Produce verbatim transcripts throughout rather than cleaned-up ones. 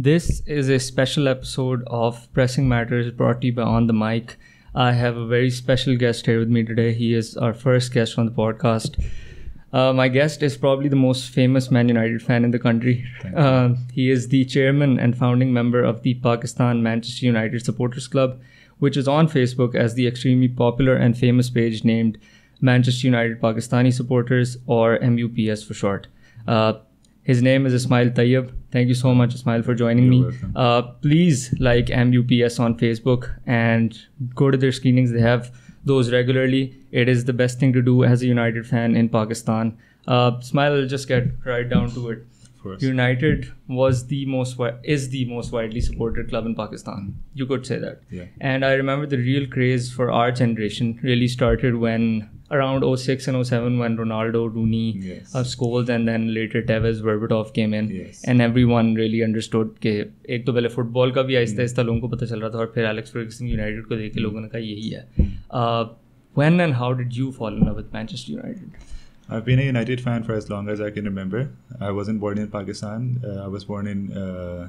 This is a special episode of Pressing Matters brought to you by On the Mic. I have a very special guest here with me today. He is our first guest on the podcast. Uh, my guest is probably the most famous Man United fan in the country. Uh, he is the chairman and founding member of the Pakistan Manchester United Supporters Club, which is on Facebook as the extremely popular and famous page named Manchester United Pakistani Supporters, or M U P S for short. Uh, his name is Ismaeel Tayyab. Thank you so much, Ismaeel, for joining You're me. Uh, please like M U P S on Facebook and go to their screenings. They have those regularly. It is the best thing to do as a United fan in Pakistan. Uh, Ismaeel, I'll just get right down to it. United was the most is the most widely supported club in Pakistan. You could say that. Yeah. And I remember the real craze for our generation really started when around oh six and oh seven when Ronaldo, Rooney, yes. uh, Scholes, and then later Tevez, Berbatov came in. Yes. And everyone really understood कि एक तो पहले football का भी आहिस्ता आहिस्ता लोगों को पता चल रहा था और फिर एलेक्स फर्ग्यूसन यूनाइटेड को देख के लोगों ने कहा यही है. Uh, when and how did you fall in love with Manchester United? I've been a United fan for as long as I can remember. I wasn't born in Pakistan. Uh, I was born in uh,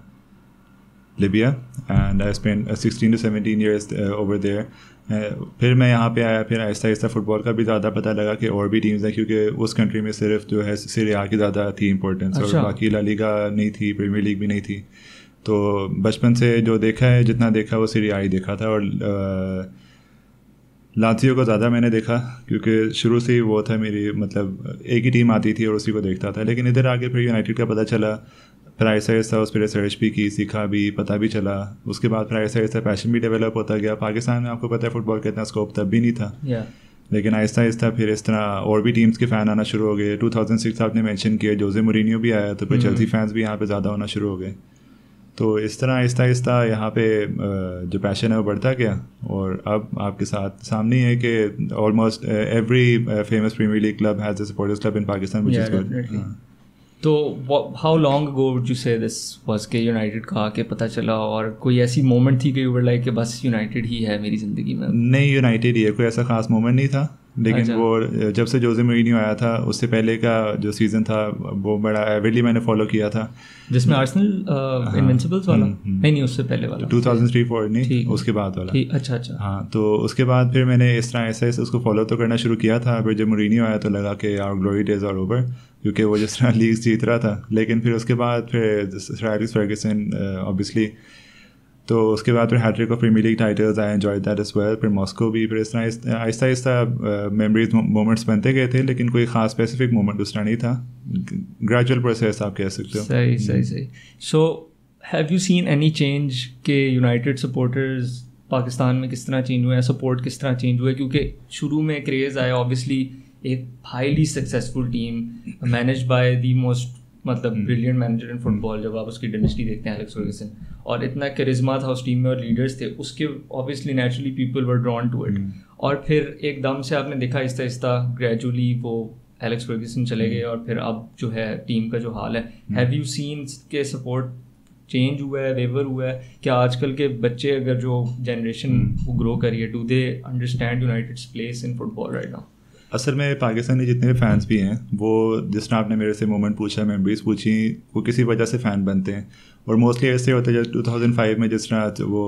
Libya, and I spent uh, sixteen to seventeen years uh, over there. Uh, फिर मैं यहाँ पे आया, फिर Aahista Aahista football का भी ज़्यादा पता लगा कि और भी टीम्स हैं, क्योंकि उस कंट्री में सिर्फ जो है सीरिया आ की ज़्यादा थी इंपॉर्टेंस. अच्छा. और बाकी ला लीगा नहीं थी, प्रीमियर लीग भी नहीं थी. तो बचपन से जो देखा है, जितना देखा वो सीरिया ही देखा था. और uh, लाथियो को ज़्यादा मैंने देखा क्योंकि शुरू से ही वो था मेरी, मतलब एक ही टीम आती थी और उसी को देखता था. लेकिन इधर आके फिर यूनाइटेड का पता चला, फिर आहिस्ता आहिस्ता उस पर रिसर्च भी की, सीखा भी, पता भी चला. उसके बाद फिर आहिस्ता आहिस्ता पैशन भी डेवलप होता गया. पाकिस्तान में आपको पता है फुटबॉल का इतना स्कोप तब भी नहीं था. yeah. लेकिन आहिस्ता आहिस्ता फिर इस तरह और भी टीम्स के फ़ैन आना शुरू हो गए. टू थाउजेंड सिक्स आपने मेंशन किया, जोसे मोरिनियो भी आया, तो फिर चेल्सी फैंस भी यहाँ पे ज़्यादा होना शुरू हो गए. तो इस तरह आहिस्ता आहिस्ता यहाँ पे जो पैशन है वो बढ़ता गया. और अब आपके साथ सामने है कि almost every famous premier league club has a supporters club in Pakistan, which is good. तो how long ago would you say this was के यूनाइटेड का आके पता चला, और कोई ऐसी मोमेंट थी कि यू वर लाइक कि बस यूनाइटेड ही है मेरी ज़िंदगी में? नहीं, यूनाइटेड ही है, कोई ऐसा खास मोमेंट नहीं था. लेकिन वो जब से जोसे मोरिनियो आया था उससे पहले का जो सीज़न था वो बड़ा एवरेजली मैंने फॉलो किया था, जिसमें आर्सेनल इनविंसिबल्स वाला नहीं नहीं उससे पहले वाला टू थाउजेंड थ्री फोर नहीं, उसके बाद वाला. अच्छा अच्छा. हाँ, तो उसके बाद फिर मैंने इस तरह ऐसे ऐसे उसको फॉलो तो करना शुरू किया था. फिर जब मोरिनियो आया तो लगा कि our glory days are over, क्योंकि वो जिस तरह लीग जीत रहा था. लेकिन फिर उसके बाद फिर सर एलेक्स फर्ग्यूसन ऑब्वियसली, तो उसके बाद फिर hat trick of premier league titles I enjoyed that as well. फिर मॉस्को भी. फिर इस तरह आहिस्ता आहिस्ता मेमोरीज मोमेंट्स बनते गए थे, लेकिन कोई ख़ास स्पेसिफिक मोमेंट उस तरह नहीं था. ग्रेजुअल प्रोसेस आप कह सकते हो. सही सही सही. So have you seen any change के यूनाइटेड सपोर्टर्स पाकिस्तान में किस तरह चेंज हुए हैं, सपोर्ट किस तरह चेंज हुआ है? क्योंकि शुरू में क्रेज़ आया ऑब्वियसली, एक highly successful team manage by the most मतलब ब्रिलियंट मैनेजर इन फुटबॉल. जब आप उसकी डायनेस्टी देखते हैं एलेक्स फर्ग्यूसन, और इतना करिश्मा था उस टीम में और लीडर्स थे उसके, obviously naturally people were drawn to it. और फिर एकदम से आपने देखा आहिस्ता आहिस्ता ग्रेजुअली वो एलेक्स फर्ग्यूसन चले गए, और फिर अब जो है टीम का जो हाल है, हैव यू सीन के सपोर्ट चेंज हुआ है, वेवर हुआ है? क्या आजकल के बच्चे, अगर जो जनरेशन वो ग्रो करी है, do they understand united's place in football right now? असल में पाकिस्तानी जितने भी फैंस भी हैं, वो जिस तरह आपने मेरे से मोमेंट पूछा, मेमोरीज पूछी, वो किसी वजह से फ़ैन बनते हैं. और मोस्टली ऐसे होता है जब टू थाउजेंड फाइव में जिस तरह वो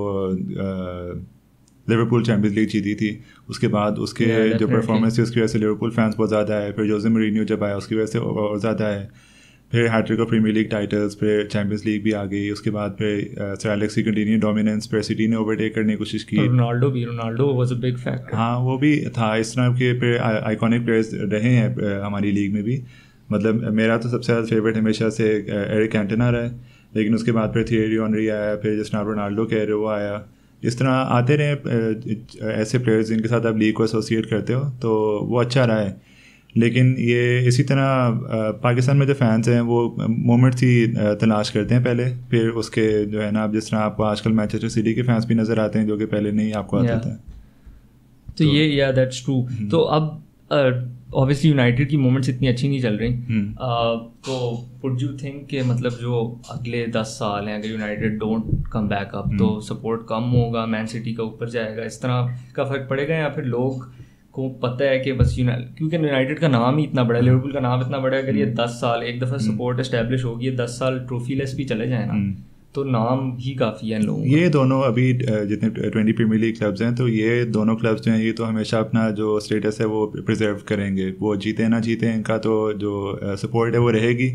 लिवरपूल चैम्पियंस लीग जीती थी, उसके बाद उसके yeah, जो परफॉर्मेंस थी उसकी वजह से लिवरपूल फैंस बहुत ज़्यादा है. फिर जोसे मोरिनियो जब आया उसकी वजह से और ज़्यादा है. फिर hat trick of premier league titles, फिर चैम्पियंस लीग भी आ गई. उसके बाद फिर सर एलेक्स की कंटिन्यू डोमिनेंस, फिर सिटी ने ओवरटेक करने की कोशिश की. रोनाल्डो भी Ronaldo was a big factor. हाँ, वो भी था. इस तरह के फिर आइकॉनिक प्लेयर्स रहे हैं हमारी लीग में भी. मतलब मेरा तो सबसे ज़्यादा फेवरेट हमेशा से एरिक कैंटोना रहा है. लेकिन उसके बाद फिर थियरी ऑनरी आया, फिर जिस तरह रोनाल्डो कह रहे वो आया. इस तरह आते रहे ऐसे प्लेयर्स जिनके साथ आप लीग को एसोसिएट करते हो, तो वो अच्छा रहा है. लेकिन ये इसी तरह पाकिस्तान में जो फैंस हैं वो मोमेंट्स ही तलाश करते हैं पहले, फिर उसके जो है ना, आप जिस तरह आपको आजकल मैनचेस्टर सिटी के फैंस भी नज़र आते हैं जो कि पहले नहीं आपको आते थे. तो ये या दैट्स ट्रू. तो अब ऑब्वियसली यूनाइटेड की मोमेंट्स इतनी अच्छी नहीं चल रही, तो वुड यू थिंक कि मतलब जो अगले दस साल हैं अगर united don't come back up तो सपोर्ट कम होगा, मैन सिटी का ऊपर जाएगा, इस तरह का फ़र्क पड़ेगा? या फिर लोग को पता है कि बस यूनाइटेड, क्योंकि यूनाइटेड का नाम ही इतना बड़ा है, लिवरपूल का नाम इतना बड़ा है, अगर ये दस साल एक दफ़ा सपोर्ट एस्टेब्लिश होगी, ये दस साल ट्रॉफी लेस भी चले जाए ना, तो नाम ही काफ़ी है इन लोगों ये दोनों अभी जितने ट्वेंटी प्रीमियर लीग क्लब्स हैं तो ये दोनों क्लब्स जो हैं ये तो हमेशा अपना जो स्टेटस है वो प्रिजर्व करेंगे, वो जीते ना जीते इनका तो जो सपोर्ट है वो रहेगी।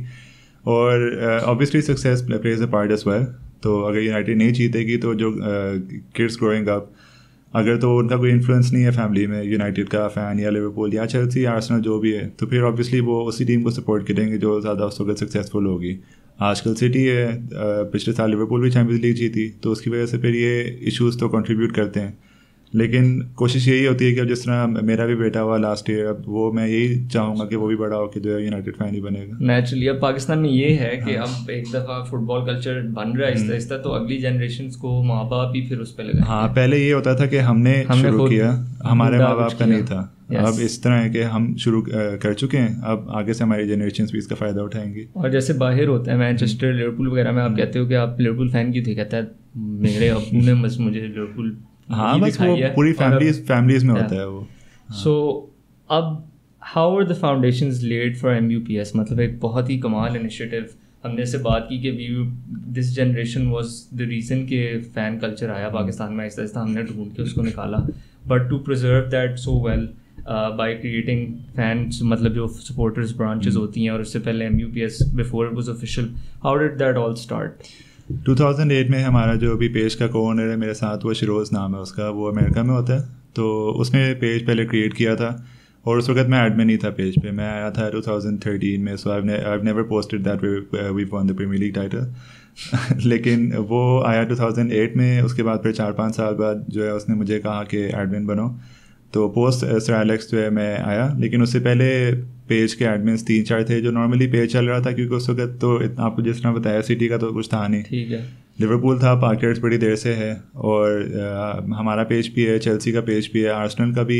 और obviously success plays a part as well. तो अगर यूनाइटेड नहीं जीतेगी तो जो किड्स ग्रोइंग अप, अगर तो उनका कोई इन्फ्लुएंस नहीं है फैमिली में यूनाइटेड का फ़ैन या लिवरपूल या चेल्सी या आर्सेनल जो भी है, तो फिर ऑब्वियसली वो उसी टीम को सपोर्ट करेंगे जो ज़्यादा उस वक्त सक्सेसफुल होगी। आजकल सिटी है, पिछले साल लिवरपूल भी चैम्पियंस लीग जीती, तो उसकी वजह से फिर ये इश्यूज़ तो कंट्रीब्यूट करते हैं। लेकिन कोशिश यही होती है कि अब जिस तरह मेरा भी बेटा हुआ लास्ट ईयर, अब वो मैं यही चाहूँगा कि वो भी बड़ा हो कि जो है यूनाइटेड फैन ही बनेगा। नेचुरली अब पाकिस्तान में ये है कि हाँ। अब एक दफ़ा फुटबॉल कल्चर बन रहा है आहिस्ता आहिस्ता, तो अगली जनरेशन को माँ बाप ही फिर उस पर लगा। हाँ, पहले ये होता था कि हमने, हमने शुरू किया, हमारे माँ बाप का नहीं था। yes. अब इस तरह है कि हम शुरू कर चुके हैं, अब आगे से हमारी जनरेशन भी इसका फ़ायदा उठाएंगी। और जैसे बाहर होता है मैनचेस्टर लिवरपूल वगैरह में, आप कहते हो कि आप लिवरपूल फ़ैन क्यों थे, कहता है मेरे अबू ने बस मुझे लिवरपूल, हाँ बस वो पूरी फैमिलीज फैमिलीज में होता है वो। सो अब how are the foundations laid for M U P S, मतलब एक बहुत ही कमाल इनिशिएटिव। हमने से बात की कि we this generation was the reason के फ़ैन कल्चर आया पाकिस्तान में आहिस्ता आहिस्ता, हमने ढूंढ के उसको निकाला, but to preserve that so well by creating fans, मतलब जो सपोर्टर्स ब्रांचेस होती हैं, और उससे पहले M U P S before it was official, how did that all start? Two thousand eight में हमारा जो अभी पेज का को ओनर है मेरे साथ, वो शिरोज़ नाम है उसका, वो अमेरिका में होता है, तो उसने पेज पहले क्रिएट किया था और उस वक्त मैं एडमिन नहीं था पेज पे, मैं आया था टू थाउजेंड थर्टीन में। So I have never posted that we won the premier league title लेकिन वो आया टू थाउजेंड एट में। उसके बाद फिर चार पाँच साल बाद जो है उसने मुझे कहा कि एडमिन बनो, तो पोस्ट सर एलेक्स जो है मैं आया। लेकिन उससे पहले पेज के एडमिन्स तीन चार थे जो नॉर्मली पेज चल रहा था, क्योंकि उस वक्त तो आपको जिस तरह बताया सिटी का तो कुछ था नहीं, ठीक है, लिवरपूल था, पार्केट्स बड़ी देर से है, और आ, हमारा पेज भी है, चेल्सी का पेज भी है, आर्सेनल का भी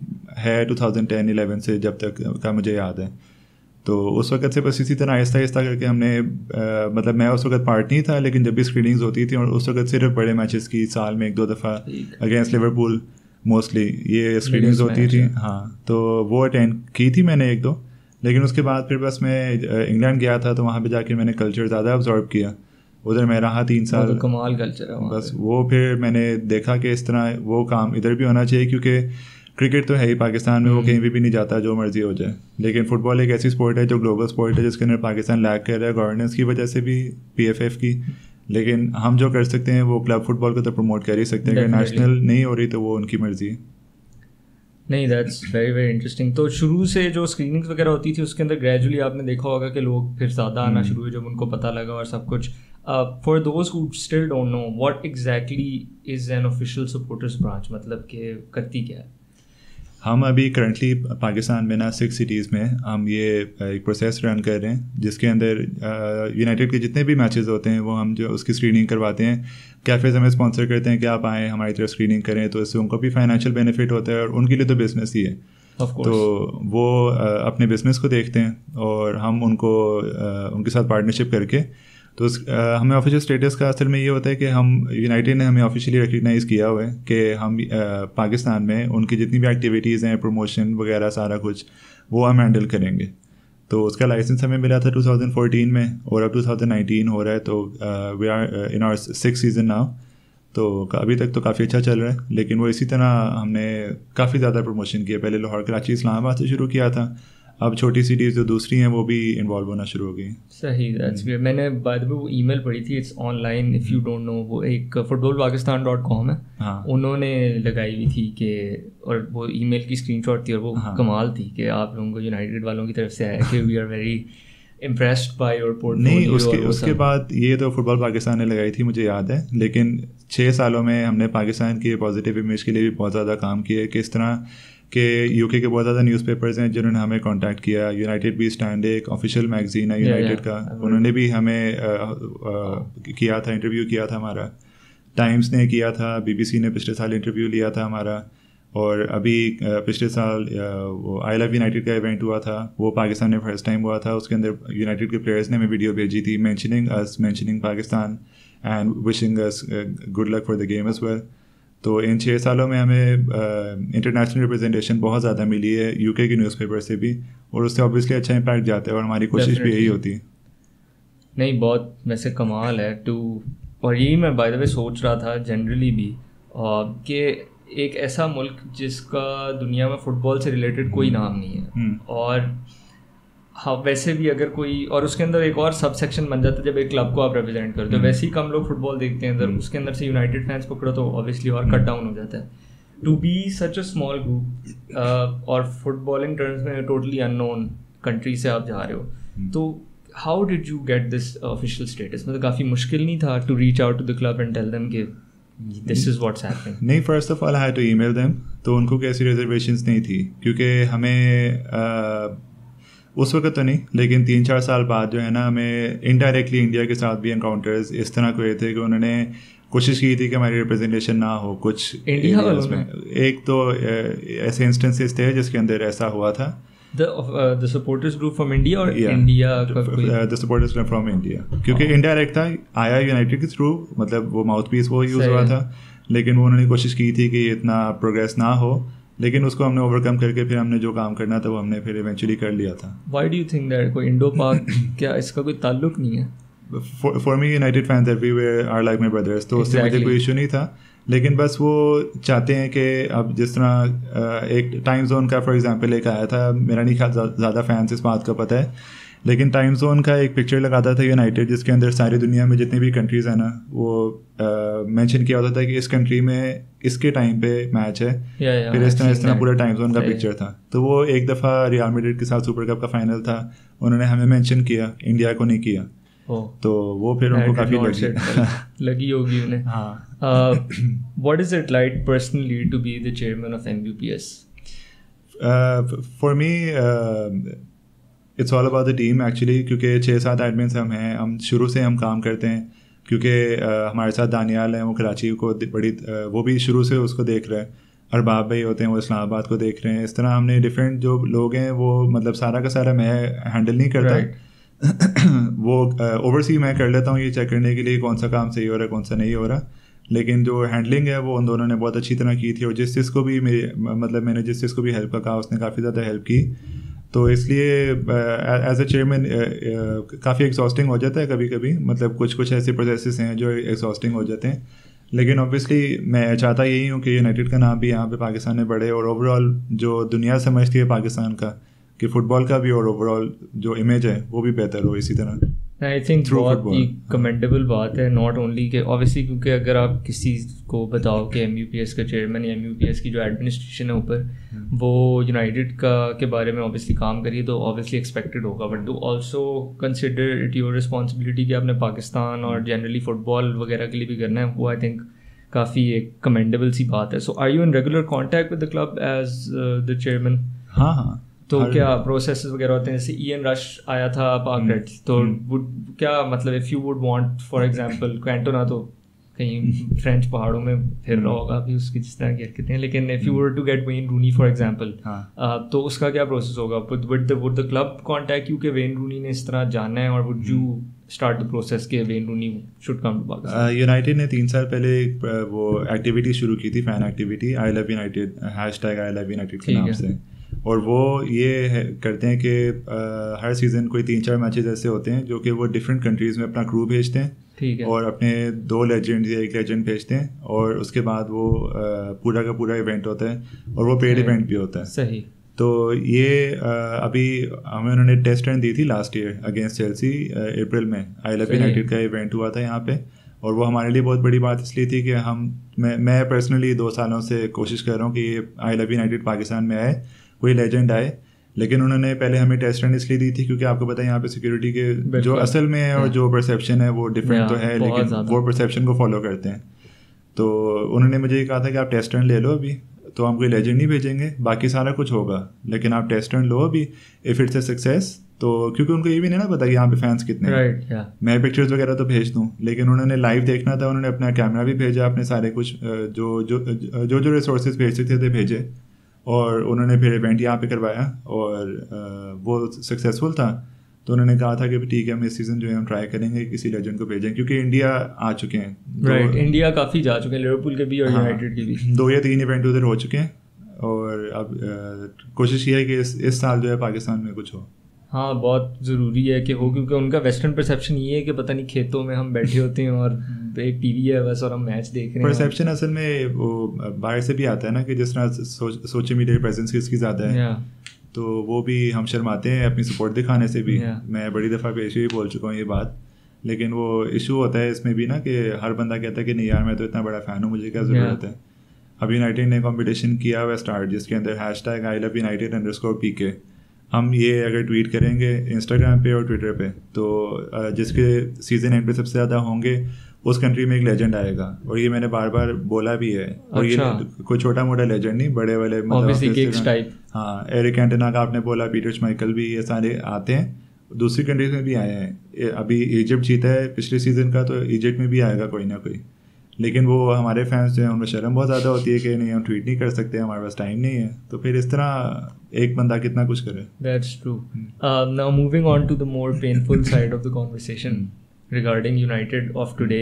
है टू थाउजेंड टेन इलेवन से जब तक का मुझे याद है। तो उस वक्त से बस इसी तरह आहिस्ता आहिस्ता करके हमने आ, मतलब मैं उस वक्त पार्ट नहीं था, लेकिन जब भी स्क्रीनिंग्स होती थी, और उस वक्त सिर्फ बड़े मैचेस की साल में एक दो दफ़ा अगेंस्ट लिवरपूल मोस्टली ये स्क्रीनिंग्स होती थी। हाँ, तो वो अटेंड की थी मैंने एक दो, लेकिन उसके बाद फिर बस मैं इंग्लैंड गया था, तो वहाँ पे जाकर मैंने कल्चर ज़्यादा ऑब्जर्व किया, उधर मैं रहा तीन साल, तो कमाल कल्चर है बस वो फिर मैंने देखा कि इस तरह वो काम इधर भी होना चाहिए, क्योंकि क्रिकेट तो है ही पाकिस्तान में, वो कहीं भी भी नहीं जाता जो मर्जी हो जाए, लेकिन फ़ुटबॉल एक ऐसी स्पोर्ट है जो ग्लोबल स्पोर्ट है, जिसके अंदर पाकिस्तान लैग कर रहा है गवर्नेंस की वजह से भी, पी एफ एफ की। लेकिन हम जो कर सकते हैं वो क्लब फुटबॉल को तो प्रमोट कर ही सकते हैं, अगर नेशनल नहीं हो रही तो वो उनकी मर्जी है। नहीं, दैट्स वेरी वेरी इंटरेस्टिंग। तो शुरू से जो स्क्रीनिंग्स वगैरह होती थी उसके अंदर ग्रेजुअली आपने देखा होगा कि लोग फिर ज़्यादा आना शुरू हुए जब उनको पता लगा और सब कुछ। For those who still don't know what exactly is an official supporters branch, मतलब कि करती क्या है? हम अभी करंटली पाकिस्तान में ना सिक्स सिटीज़ में हम ये एक प्रोसेस रन कर रहे हैं, जिसके अंदर यूनाइटेड के जितने भी मैचेस होते हैं वो हम जो उसकी स्क्रीनिंग करवाते हैं। कैफ़ेज़ हमें स्पॉन्सर करते हैं कि आप आएँ हमारी तरफ स्क्रीनिंग करें, तो इससे उनको भी फाइनेंशियल बेनिफिट होता है और उनके लिए तो बिज़नेस ही है, तो वो अपने बिज़नेस को देखते हैं और हम उनको उनके साथ पार्टनरशिप करके, तो आ, हमें ऑफिशियल स्टेटस का असल में ये होता है कि हम यूनाइटेड ने हमें ऑफिशियली रिकग्नाइज़ किया हुआ है कि हम आ, पाकिस्तान में उनकी जितनी भी एक्टिविटीज़ हैं, प्रमोशन वगैरह सारा कुछ वो हम हैंडल करेंगे। तो उसका लाइसेंस हमें मिला था टू थाउजेंड फोर्टीन में और अब टू थाउजेंड नाइनटीन हो रहा है, तो we are in our six season now. तो अभी तक तो काफ़ी अच्छा चल रहा है, लेकिन वो इसी तरह हमने काफ़ी ज़्यादा प्रमोशन किया। पहले लाहौर, कराची, इस्लामाबाद से शुरू किया था, अब छोटी सिटीज़ जो दूसरी हैं वो भी इन्वॉल्व होना शुरू हो गई। सही, दैट्स ग्रेट। मैंने बाद में वो ईमेल पढ़ी थी, it's online if you don't know, वो एक फुटबॉल पाकिस्तान डॉट कॉम है, हाँ, उन्होंने लगाई हुई थी कि, और वो ईमेल की स्क्रीनशॉट थी और वो हाँ, कमाल थी कि आप लोगों को यूनाइटेड वालों की तरफ से आया कि we are very impressed by your portfolio. नहीं, उसके उसके बाद ये तो फुटबॉल पाकिस्तान ने लगाई थी मुझे याद है, लेकिन छः सालों में हमने पाकिस्तान की पॉजिटिव इमेज के लिए भी बहुत ज़्यादा काम किया। किस तरह कि यूके के बहुत ज़्यादा न्यूज़पेपर्स हैं जिन्होंने हमें कांटेक्ट किया। यूनाइटेड भी स्टैंड एक ऑफिशियल मैगजीन है यूनाइटेड का, उन्होंने भी हमें आ, आ, किया था, इंटरव्यू किया था हमारा। टाइम्स ने किया था, बीबीसी ने पिछले साल इंटरव्यू लिया था हमारा, और अभी पिछले साल वो आई लव यूनाइटेड का इवेंट हुआ था, वो पाकिस्तान में फर्स्ट टाइम हुआ था। उसके अंदर यूनाइटेड के प्लेयर्स ने हमें वीडियो भेजी थी mentioning us, mentioning Pakistan and wishing us good luck for the game as well. तो इन छः सालों में हमें इंटरनेशनल रिप्रेजेंटेशन बहुत ज़्यादा मिली है यूके के न्यूज़पेपर से भी, और उससे ऑब्वियसली अच्छा इम्पैक्ट जाता है और हमारी कोशिश भी यही होती है। नहीं, बहुत वैसे कमाल है टू और यही मैं बाय द वे सोच रहा था जनरली भी कि एक ऐसा मुल्क जिसका दुनिया में फ़ुटबॉल से रिलेटेड कोई नाम नहीं है, और हाँ वैसे भी अगर कोई, और उसके अंदर एक और सब सेक्शन बन जाता है जब एक क्लब को आप रिप्रेजेंट करते हो, वैसे ही कम लोग फुटबॉल देखते हैं अंदर, उसके अंदर से यूनाइटेड फैंस पकड़ो तो ऑब्वियसली और कट डाउन हो जाता है. To be such a small group और फुटबॉलिंग टर्म्स में टोटली अननोन कंट्री से आप जा रहे हो, तो how did you get this official status? मतलब काफ़ी मुश्किल नहीं था to reach out to the club and tell them कि दिस इज़ व्हाट्स हैपनिंग? नहीं, first of all I had to email them. तो उनको कैसी रिजर्वेशंस नहीं थी, क्योंकि हमें uh, उस वक्त तो नहीं, लेकिन तीन चार साल बाद जो है ना, हमें इनडायरेक्टली इंडिया के साथ भी एनकाउंटर्स इस तरह के हुए थे कि उन्होंने कोशिश की थी कि हमारी रिप्रेजेंटेशन ना हो कुछ इंडिया वालों में. एक तो ऐसे इंस्टेंसेस थे जिसके अंदर ऐसा हुआ था. The supporters group from India और India the supporters group from India, क्योंकि इनडायरेक्ट था, आया यूनाइटेड के थ्रू, मतलब वो माउथ पीस वो यूज़ हुआ था, लेकिन वो उन्होंने कोशिश की थी कि इतना प्रोग्रेस ना हो, लेकिन उसको हमने ओवरकम करके फिर हमने जो काम करना था वो हमने फिर इवेंचुअली कर लिया था. Why do you think that? कोई इंडो पाक क्या इसका कोई ताल्लुक नहीं है? For me united fans everywhere are like my brothers, तो उससे मुझे कोई इशू नहीं था, लेकिन बस वो चाहते हैं कि अब जिस तरह एक टाइम जोन का फॉर एग्जांपल एक आया था, मेरा नहीं ख्याल ज़्यादा फैंस इस बात का पता है, लेकिन टाइम जोन का एक पिक्चर लगाता था यूनाइटेड, जिसके अंदर सारी दुनिया में जितनी भी कंट्रीज़ हैं ना, वो मेंशन किया होता था कि इस कंट्री में इसके टाइम पे मैच है, yeah, yeah, फिर इस तरह इस तरह पूरा टाइम जोन का yeah, पिक्चर था. तो वो एक दफ़ा रियल मैड्रिड के साथ सुपर कप का फाइनल था, उन्होंने हमें मेंशन किया, इंडिया को नहीं किया. oh. तो वो फिर उनको काफ़ी लगी लगी होगी उन्हें. हाँ. What is it like personally to be the chairman of M U P S? For me it's all about the team actually, क्योंकि छः सात एडमिन्स हम हैं, हम शुरू से हम काम करते हैं, क्योंकि uh, हमारे साथ दानियाल हैं, वो कराची को बड़ी uh, वो भी शुरू से उसको देख रहे हैं, अरबाब भाई होते हैं वो इस्लामाबाद को देख रहे हैं. इस तरह हमने डिफरेंट जो लोग हैं वो मतलब सारा का सारा मैं हैंडल नहीं करता. right. वो ओवरसी uh, मैं कर लेता हूँ ये चेक करने के लिए कौन सा काम सही हो रहा है कौन सा नहीं हो रहा, लेकिन जो हैंडलिंग है वो उन दोनों ने बहुत अच्छी तरह की थी, और जिस चीज़ को भी मेरे मतलब मैंने जिस चीज़ को भी हेल्प का कहा उसने काफ़ी ज़्यादा हेल्प की. तो इसलिए एज अ चेयरमैन काफ़ी एग्जॉस्टिंग हो जाता है कभी कभी, मतलब कुछ कुछ ऐसे प्रोसेसेस हैं जो एग्जॉस्टिंग हो जाते हैं, लेकिन ऑब्वियसली मैं चाहता यही हूँ कि यूनाइटेड का नाम भी यहाँ पे पाकिस्तान में बढ़े, और ओवरऑल जो दुनिया समझती है पाकिस्तान का कि फ़ुटबॉल का भी, और ओवरऑल जो इमेज है वो भी बेहतर हो इसी तरह. आई थिंक बहुत ही कमेंडेबल बात है, नॉट ओनली कि ऑब्वियसली, क्योंकि अगर आप किसी को बताओ कि एम यू पी एस का चेयरमैन या एम यू पी एस की जो एडमिनिस्ट्रेशन है ऊपर वो यूनाइटेड का के बारे में ऑब्वियसली काम करिए, तो ऑब्वियसली एक्सपेक्टेड होगा, but do also consider it your responsibility कि आपने पाकिस्तान और जनरली फुटबॉल वगैरह के लिए भी करना है, वो आई थिंक काफ़ी एक कमेंडेबल सी बात है. So are you in regular contact with the club as the chairman? हाँ हाँ. तो क्या प्रोसेस वगैरह होते हैं? जैसे ईएन रश आया था पाक रेड्स, तो would, क्या मतलब if you would want for example Cantona तो कहीं फ्रेंच पहाड़ों में फिर रहा होगा अभी उसकी जिस तरह की हरकतें हैं, लेकिन if you were to get Wayne Rooney for example, तो उसका क्या प्रोसेस होगा? Would the would the club contact you कि वेन रूनी ने इस तरह जाना है, और would you start the process के Wayne Rooney should come to Pakistan? United ने तीन साल पहले एक वो एक्टिविटी शुरू की थी, fan activity, I love united, hashtag I love united के नाम से, और वो ये है, करते हैं कि हर सीज़न कोई तीन चार मैचेस ऐसे होते हैं जो कि वो डिफरेंट कंट्रीज़ में अपना क्रू भेजते हैं, ठीक है, और अपने दो लेजेंड या एक लेजेंड भेजते हैं, और उसके बाद वो पूरा का पूरा इवेंट होता है, और वो पेड इवेंट भी होता है. सही. तो ये अभी हमें उन्होंने टेस्ट रन दी थी last year against Chelsea April में, आई लव यूनाइटेड का इवेंट हुआ था यहाँ पे, और वो हमारे लिए बहुत बड़ी बात इसलिए थी कि हम मैं मैं पर्सनली दो सालों से कोशिश कर रहा हूँ कि ये आई लव यूनाइटेड पाकिस्तान में आए, कोई लेजेंड आए, लेकिन उन्होंने पहले हमें टेस्ट रन इसलिए दी थी क्योंकि आपको पता है यहाँ पे सिक्योरिटी के जो असल में है और जो परसेप्शन है वो डिफरेंट तो है, लेकिन वो परसेप्शन को फॉलो करते हैं. तो उन्होंने मुझे ये कहा था कि आप टेस्ट रन ले लो अभी, तो हम कोई लेजेंड नहीं भेजेंगे, बाकी सारा कुछ होगा, लेकिन आप टेस्ट रन लो अभी, इफ़ इट्स अ सक्सेस. तो क्योंकि उनको ये भी नहीं ना पता कि यहाँ पे फैंस कितने हैं. right, yeah. मैं पिक्चर्स वगैरह तो भेज दूँ, लेकिन उन्होंने लाइव देखना था, उन्होंने अपना कैमरा भी भेजा, अपने सारे कुछ जो जो जो जो रिसोर्सेज भेज सकते थे भेजे, और उन्होंने फिर इवेंट यहाँ पे करवाया, और वो सक्सेसफुल था. तो उन्होंने कहा था कि ठीक है हम इस सीज़न जो है हम ट्राई करेंगे किसी लेजेंड को भेजें, क्योंकि इंडिया आ चुके हैं. राइट right, इंडिया काफ़ी जा चुके हैं, लिवरपूल के भी और यूनाइटेड के भी, दो या तीन इवेंट उधर हो चुके हैं, और अब कोशिश ये है कि इस इस साल जो है पाकिस्तान में कुछ हो. हाँ बहुत ज़रूरी है कि हो, क्योंकि उनका वेस्टर्न परसेप्शन ये है कि पता नहीं खेतों में हम बैठे होते हैं और एक टीवी है बस और हम मैच देख रहे हैं। परसेप्शन असल में वो बाहर से भी आता है ना, कि जिस तरह सोशल मीडिया प्रेजेंस किसकी ज़्यादा है, तो वो भी हम शर्माते हैं अपनी सपोर्ट दिखाने से भी। मैं बड़ी दफ़ा पेश भी बोल चुका हूँ ये बात, लेकिन वो इशू होता है इसमें भी ना कि हर बंदा कहता है कि नहीं यार मैं तो इतना बड़ा फ़ैन हूँ, मुझे क्या ज़रूरत है। अब यूनाइटेड ने कंपटीशन किया हुआ स्टार्ट, जिसके अंदर hashtag I love united underscore P K, हम ये अगर ट्वीट करेंगे इंस्टाग्राम पे और ट्विटर पे, तो जिसके सीज़न एंड पे सबसे ज़्यादा होंगे उस कंट्री में एक लेजेंड आएगा। और ये मैंने बार बार बोला भी है। और अच्छा। ये कोई छोटा मोटा लेजेंड नहीं, बड़े वाले मतलब हाँ, एरिक कैंटोना का आपने बोला, पीटर श्माइकल भी, ये सारे आते हैं। दूसरी कंट्रीज में भी आए हैं। अभी इजिप्ट जीता है पिछले सीज़न का, तो इजिप्ट में भी आएगा कोई ना कोई। लेकिन वो हमारे फैंस जो हैं उनमें शर्म बहुत ज़्यादा होती है कि नहीं हम ट्वीट नहीं कर सकते, हमारे पास टाइम नहीं है। तो फिर इस तरह एक बंदा कितना कुछ करे। That's true. Now moving on to the more painful side of the conversation regarding united of today.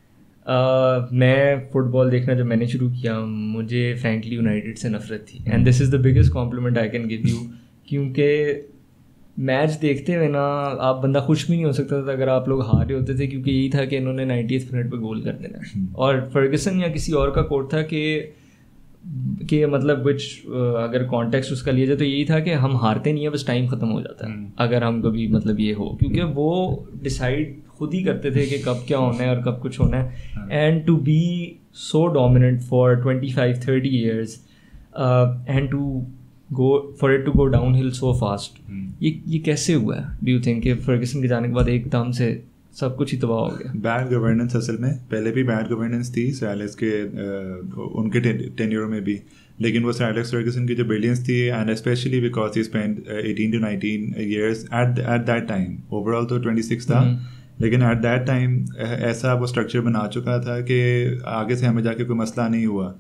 मैं फुटबॉल देखना जब मैंने शुरू किया, मुझे फ्रैंकली यूनाइटेड से नफरत थी, and this is the biggest compliment I can give you, क्योंकि मैच देखते हुए ना आप बंदा खुश भी नहीं हो सकता था अगर आप लोग हार रहे होते थे, क्योंकि यही था कि इन्होंने नाइन्टीथ मिनट पे गोल कर देना। और फर्गसन या किसी और का कोट था कि कि मतलब विच अगर कॉन्टेक्स्ट उसका लिया जाए तो यही था कि हम हारते नहीं है, बस टाइम ख़त्म हो जाता है अगर हम कभी मतलब ये हो, क्योंकि वो डिसाइड खुद ही करते थे कि कब क्या होना है और कब कुछ होना है। And to be so dominant for twenty five thirty years and to go for it to go downhill so fast, ये ये कैसे हुआ है? Do you think कि फर्गसन के जाने के बाद एकदम से सब कुछ ही तबाह हो गया? बैड गवर्नेंस, असल में पहले भी बैड गवर्नेंस थी सर एलेक्स के uh, उनके टेन्योर में भी, लेकिन वो सर एलेक्स फर्गसन की जो ब्रिलियंस थी, and specially because he spend eighteen to nineteen years at at that time, overall तो ट्वेंटी सिक्स था, लेकिन एट दैट टाइम ऐसा वो स्ट्रक्चर बना चुका था कि आगे से हमें जाके कोई मसला नहीं हुआ।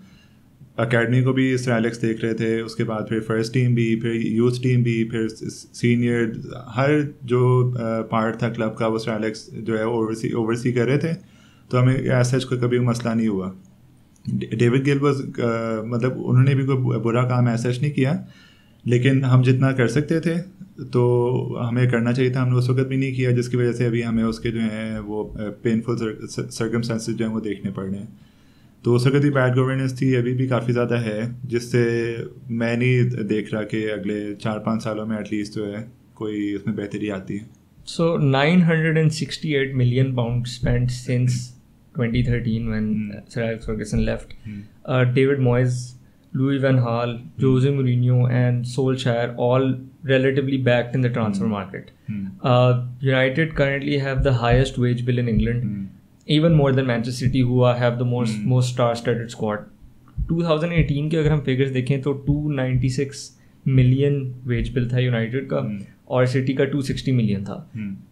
अकेडमी को भी सर एलेक्स देख रहे थे, उसके बाद फिर फर्स्ट टीम भी, फिर यूथ टीम भी, फिर सीनियर, हर जो पार्ट था क्लब का वो सर एलेक्स जो है ओवरसी ओवरसी कर रहे थे, तो हमें ऐसा कोई कभी मसला नहीं हुआ। डेविड गिल बस मतलब उन्होंने भी कोई बुरा काम ऐसा नहीं किया, लेकिन हम जितना कर सकते थे तो हमें करना चाहिए था, हमने उस वक्त भी नहीं किया, जिसकी वजह से अभी हमें उसके जो हैं वो पेनफुल सर्कमस्टेंसेस जो हैं वो देखने पड़ रहे हैं। तो उस वक्त भी बैड गवर्नेंस थी, अभी भी काफ़ी ज़्यादा है, जिससे मैं नहीं देख रहा कि अगले चार पाँच सालों में एटलीस्ट जो है कोई उसमें बेहतरी आती है। So nine hundred sixty eight million pound spent since twenty thirteen when sir Alex Ferguson left, David Moyes, Louis van Gaal, Jose Mourinho and Solskjaer all relatively backed in the transfer mm. market. Mm. Uh, United currently have the highest wage bill in England, mm. even more than Manchester City, who are, have the most mm. most star-studded squad. twenty eighteen के अगर हम figures देखें तो two ninety-six million wage bill था united का, mm. और city का two sixty million था।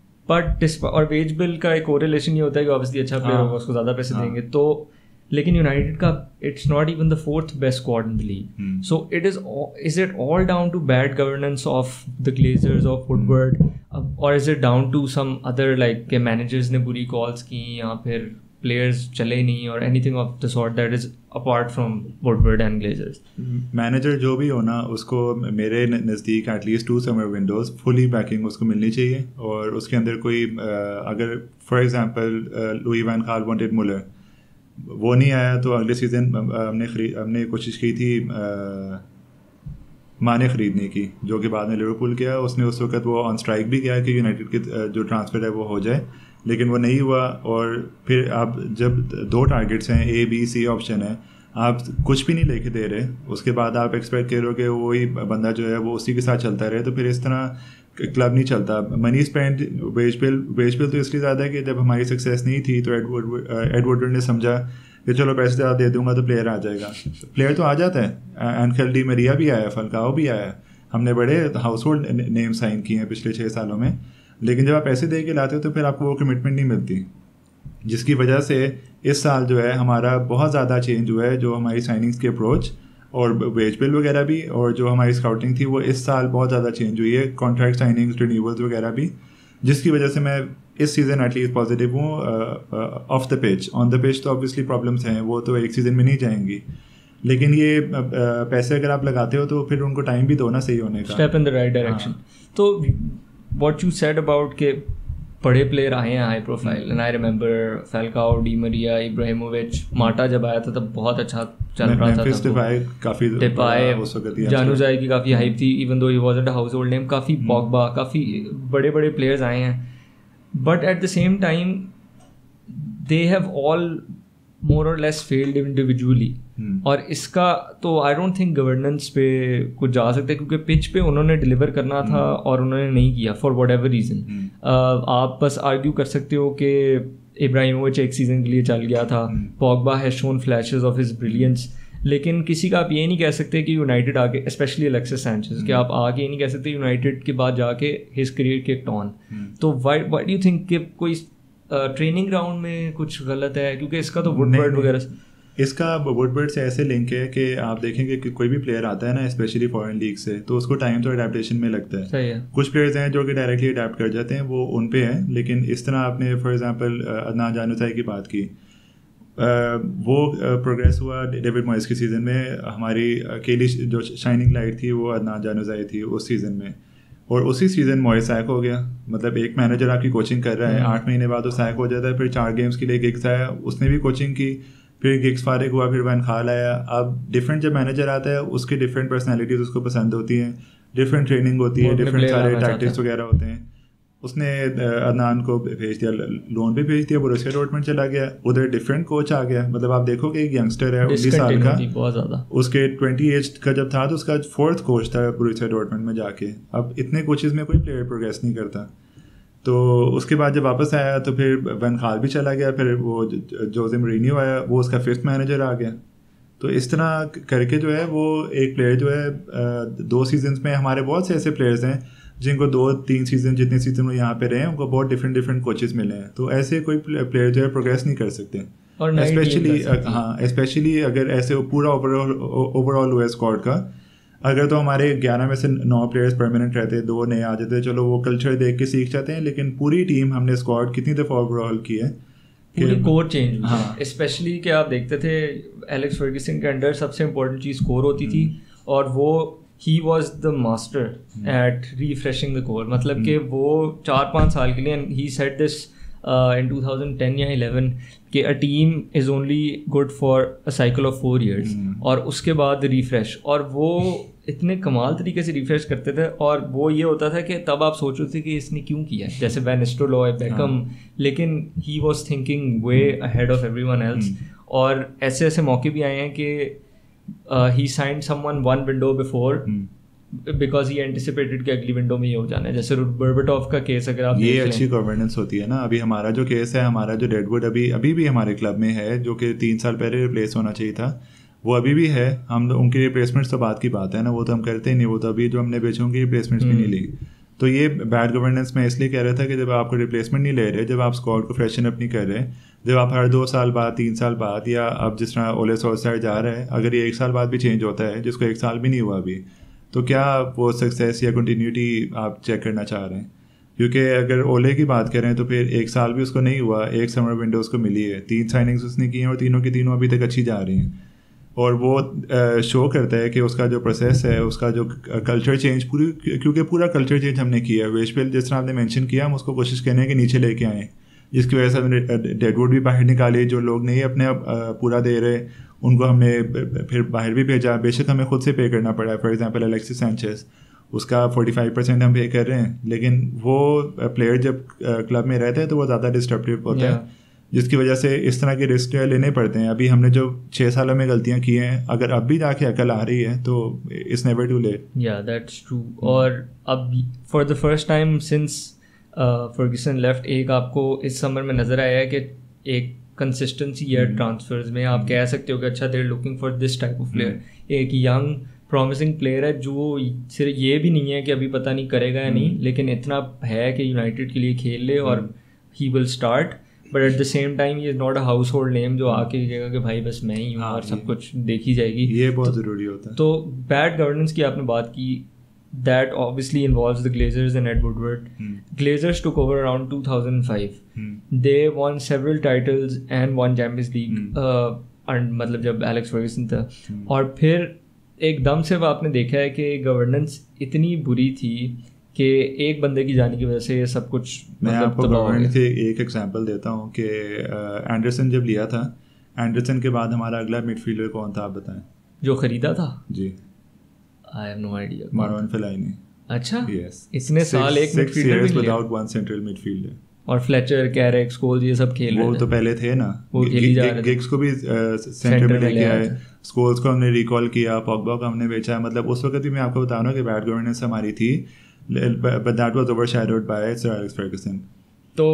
But mm. और वेज बिल का एक कोरिलेशन ये होता है कि ऑब्वियसली अच्छा प्लेयर होगा उसको ज़्यादा पैसे देंगे, तो लेकिन यूनाइटेड का it's not even the fourth best squad in the league. So it is is it all down to bad governance of the Glazers of Woodward, और is it down to some other like के managers ने बुरी calls की या फिर players चले नहीं, और anything of the sort that is apart from Woodward and Glazers? Manager जो भी हो ना, उसको मेरे नज़दीक at least two summer windows fully backing उसको मिलनी चाहिए, और उसके अंदर कोई अगर for example Louis van Gaal wanted Muller, वो नहीं आया तो अगले सीज़न हमने खरीद हमने कोशिश की थी आ, माने ख़रीदने की, जो कि बाद में लिवरपूल किया। उसने उस वक्त वो ऑन स्ट्राइक भी किया कि यूनाइटेड के जो ट्रांसफ़र है वो हो जाए, लेकिन वो नहीं हुआ। और फिर आप जब दो टारगेट्स हैं, ए बी सी ऑप्शन है, आप कुछ भी नहीं लेके दे रहे, उसके बाद आप एक्सपेक्ट करो कि वही बंदा जो है वो उसी के साथ चलता रहे, तो फिर इस तरह क्लब नहीं चलता। Money spend, wage bill wage bill तो इसलिए ज़्यादा है कि जब हमारी सक्सेस नहीं थी तो एडवर्ड ने समझा कि चलो पैसे ज़्यादा दे दूंगा तो प्लेयर आ जाएगा। प्लेयर तो आ जाता है, एंखेल डी मरिया भी आया, फलकाओ भी आया, हमने बड़े हाउस होल्ड नेम साइन किए हैं पिछले छः सालों में, लेकिन जब आप पैसे दे के लाते हो तो फिर आपको वो कमिटमेंट नहीं मिलती, जिसकी वजह से इस साल जो है हमारा बहुत ज़्यादा चेंज हुआ है, जो हमारी साइनिंग्स की अप्रोच और वेज बिल वगैरह भी, और जो हमारी स्काउटिंग थी वो इस साल बहुत ज़्यादा चेंज हुई है, कॉन्ट्रैक्ट साइनिंग्स, रिन्यूअल्स वगैरह भी, जिसकी वजह से मैं इस सीज़न एटलीस्ट पॉजिटिव हूँ। Off the pitch, on the pitch तो ऑब्वियसली प्रॉब्लम्स हैं, वो तो एक सीज़न में नहीं जाएंगी, लेकिन ये uh, पैसे अगर आप लगाते हो तो फिर उनको टाइम भी दो ना सही होने का, step in the right direction. तो व्हाट यू सेड अबाउट के बड़े प्लेयर आए हैं high profile, and I remember Falcao, Di Maria, Ibrahimovic, Mata जब आया था तब बहुत अच्छा चल रहा था, काफी डिपाई, जानूजाई की काफ़ी हाइप थी even though he wasn't a household name, काफ़ी पॉगबा, काफ़ी बड़े बड़े प्लेयर्स आए हैं, but at the same time they have all more और लेस फेल्ड इंडिविजुअली. और इसका तो आई डोंट थिंक गवर्नेंस पे कुछ जा सकते क्योंकि पिच पे उन्होंने डिलीवर करना था और उन्होंने नहीं किया फॉर वट एवर रीज़न. आप बस आर्ग्यू कर सकते हो कि इब्राहिमोविच एक सीज़न के लिए चल गया था, Pogba has shown flashes of his brilliance, लेकिन किसी का आप ये नहीं कह सकते कि यूनाइटेड आके, स्पेशली अलेक्सिस सैंचेज, कि आप आके ये नहीं कह सकते यूनाइटेड के बाद जाके हिज करियर किक्ड ऑन. तो why why do you think कि कोई ट्रेनिंग uh, ग्राउंड में कुछ गलत है? क्योंकि इसका तो वुडवर्ड वगैरह, इसका वुडवर्ड से ऐसे लिंक है कि आप देखेंगे कि कोई भी प्लेयर आता है ना, स्पेशली फॉरेन लीग से, तो उसको टाइम तो अडेप्टेशन में लगता है. सही है. कुछ प्लेयर्स हैं जो कि डायरेक्टली अडेप्ट कर जाते हैं, वो उन पे हैं. लेकिन इस तरह आपने फॉर एग्जांपल अदनान जानूसाई की बात की, वो प्रोग्रेस हुआ डेविड मॉयस के सीज़न में. हमारी अकेली जो शाइनिंग लाइट थी वो अदनान जानूसाई थी उस सीज़न में, और उसी सीज़न मॉयस सैक हो गया. मतलब एक मैनेजर आपकी कोचिंग कर रहा है, आठ महीने बाद वो सैक हो जाता है, फिर चार गेम्स के लिए गिग्स आया, उसने भी कोचिंग की, फिर गिग्स फारिग हुआ, फिर वैन खाल आया. अब डिफरेंट जब मैनेजर आता है उसकी डिफरेंट पर्सनैलिटीज़ उसको पसंद होती हैं, डिफरेंट ट्रेनिंग होती है, डिफरेंट सारे टैक्टिक्स वगैरह होते हैं. उसने अदनान को भेज दिया, लोन पे भेज दिया, बोरुसिया डॉर्टमुंड चला गया, उधर डिफरेंट कोच आ गया. मतलब आप देखो कि एक यंगस्टर है उन्नीस साल का, बहुत ज़्यादा, उसके ट्वेंटी एज का जब था तो उसका फोर्थ कोच था बोरुसिया डॉर्टमुंड में जाके. अब इतने कोचेज़ में कोई प्लेयर प्रोग्रेस नहीं करता. तो उसके बाद जब वापस आया तो फिर वैन खाल भी चला गया, फिर वो जोसे मोरिन्यो आया, वो उसका फिफ्थ मैनेजर आ गया. तो इस तरह करके जो है वो एक प्लेयर जो है, दो सीजन्स में हमारे बहुत से ऐसे प्लेयर्स हैं जिनको दो तीन सीजन जितने सीजन वो यहाँ पे रहे हैं उनको बहुत डिफरेंट डिफरेंट कोचेस मिले हैं. तो ऐसे कोई प्लेयर जो है प्रोग्रेस नहीं कर सकते, स्पेशली हाँ स्पेशली अगर ऐसे पूरा ओवरऑल ओवरऑल हुआ स्क्वाड का. अगर तो हमारे ग्यारह में से नौ प्लेयर्स परमानेंट रहते, दो नए आ जाते, चलो वो कल्चर देख के सीख जाते हैं, लेकिन पूरी टीम हमने स्क्वाड कितनी दफ़ा ओवरऑल की है, पूरी कोर चेंज हुई है. स्पेशली कि आप देखते थे एलेक्स फर्ग्यूसन के अंडर सबसे इम्पोर्टेंट चीज़ कोर होती थी, और वो he was the master at refreshing the core. मतलब कि वो चार पाँच साल के लिए, he said this in two thousand ten या इलेवन कि a team is only good for a cycle of four years, और उसके बाद रिफ्रेश. और वो इतने कमाल तरीके से रिफ्रेश करते थे, और वो ये होता था कि तब आप सोच रहे थे कि इसने क्यों किया है, जैसे वैन निस्टेलरॉय, बेकम, लेकिन he was thinking way ahead of everyone else. और ऐसे ऐसे मौके भी आए हैं कि he signed someone one window before because he anticipated कि अगली विंडो में ये हो जाना है. जैसे बर्बाटॉफ का केस अगर आप ये अच्छी गवर्नेंस होती है ना. अभी हमारा जो केस है, हमारा जो डेडवुड अभी अभी भी हमारे क्लब में है, जो कि तीन साल पहले रिप्लेस होना चाहिए था, वो अभी भी है. हम उनकी रिप्लेसमेंट्स तो बात की बात है ना, वो तो हम करते ही नहीं. वो तो अभी जो हमने बेचे उनकी रिप्लेसमेंट्स भी नहीं ली. तो ये बैड गवर्नेंस में इसलिए कह रहा था कि जब आपको रिप्लेसमेंट नहीं ले रहे, जब आप स्क्वाड को फ्रेशन अप नहीं कर रहे, जब आप हर दो साल बाद, तीन साल बाद, या अब जिस तरह ओले सोल्सर जा रहा है, अगर ये एक साल बाद भी चेंज होता है, जिसको एक साल भी नहीं हुआ अभी, तो क्या वो सक्सेस या कंटिन्यूटी आप चेक करना चाह रहे हैं? क्योंकि अगर ओले की बात करें तो फिर एक साल भी उसको नहीं हुआ, एक समर विंडो उसको मिली है, तीन साइनिंग्स उसने की हैं और तीनों की तीनों अभी तक अच्छी जा रही हैं. और वो शो करता है कि उसका जो प्रोसेस है, उसका जो कल्चर चेंज पूरी, क्योंकि पूरा कल्चर चेंज हमने किया है. वेजपेल जिस तरह आपने मेंशन किया, हम उसको कोशिश करने के नीचे लेके आए, जिसकी वजह से हमने डेडवुड भी बाहर निकाले. जो लोग नहीं अपने पूरा दे रहे उनको हमने फिर बाहर भी भेजा. बेशक हमें खुद से पे करना पड़ा है. फॉर एग्जांपल एलेक्सिस सैंचेज, उसका फोर्टी फाइव परसेंट हम पे कर रहे हैं, लेकिन वो प्लेयर जब क्लब में रहते हैं तो वो ज़्यादा डिस्ट्रप्टिव होता yeah. है, जिसकी वजह से इस तरह के रिस्क लेने पड़ते हैं. अभी हमने जो छः सालों में गलतियाँ की हैं, अगर अब भी जाके अकल आ रही है तो इट्स नेवर टू लेट. या दैट्स ट्रू. और अब for the first time since Ferguson left, एक आपको इस समर में नज़र आया है कि एक कंसिस्टेंसी है ट्रांसफर्स में. आप कह सकते हो कि अच्छा there looking for this type of player. एक यंग प्रॉमिसिंग प्लेयर है जो सिर्फ ये भी नहीं है कि अभी पता नहीं करेगा या नहीं, लेकिन इतना है कि यूनाइटेड के लिए खेल ले और he will start. But at the same time ये is not a household name जो आके कहेगा कि भाई बस मैं ही हूँ और सब कुछ देखी जाएगी. ये बहुत ज़रूरी होता है. तो बैड गवर्नेंस की आपने बात की, that obviously involves the Glazers and Ed Woodward. Hmm. Glazers took over around two thousand five. Hmm. They won several titles and won Champions League. Hmm. Uh, and मतलब जब एलेक्स फर्ग्यूसन था. hmm. और फिर एकदम से आपने देखा है कि गवर्नेंस इतनी बुरी थी कि एक बंदे की जाने की वजह से ये सब कुछ मैं मतलब आपको तबाह हो गवर्नमेंट गया? से एक एग्जांपल देता हूँ कि एंडरसन जब लिया था, एंडरसन के बाद हमारा अगला मिडफील्डर कौन था आप बताएं? जो खरीदा था? जी, I have no idea. Marouane Fellaini. अच्छा, यस, इतने साल एक मिडफील्डर भी नहीं लिया? Without one central midfielder. और फ्लेचर, कैरेक, स्कोल्स ये सब खेल वो रहे थे तो पहले थे ना, वो खेल ही जा रहे थे। गिग्स को भी सेंटर सेंटर में में लेके ले आए, आए थे। स्कोल्स को हमने रिकॉल किया, पॉगबा को हमने बेचा। मतलब उस वक्त भी मैं आपको बता रहा हूँ कि बैड गवर्नेंस हमारी थी, but that was overshadowed by sir Alex Ferguson. तो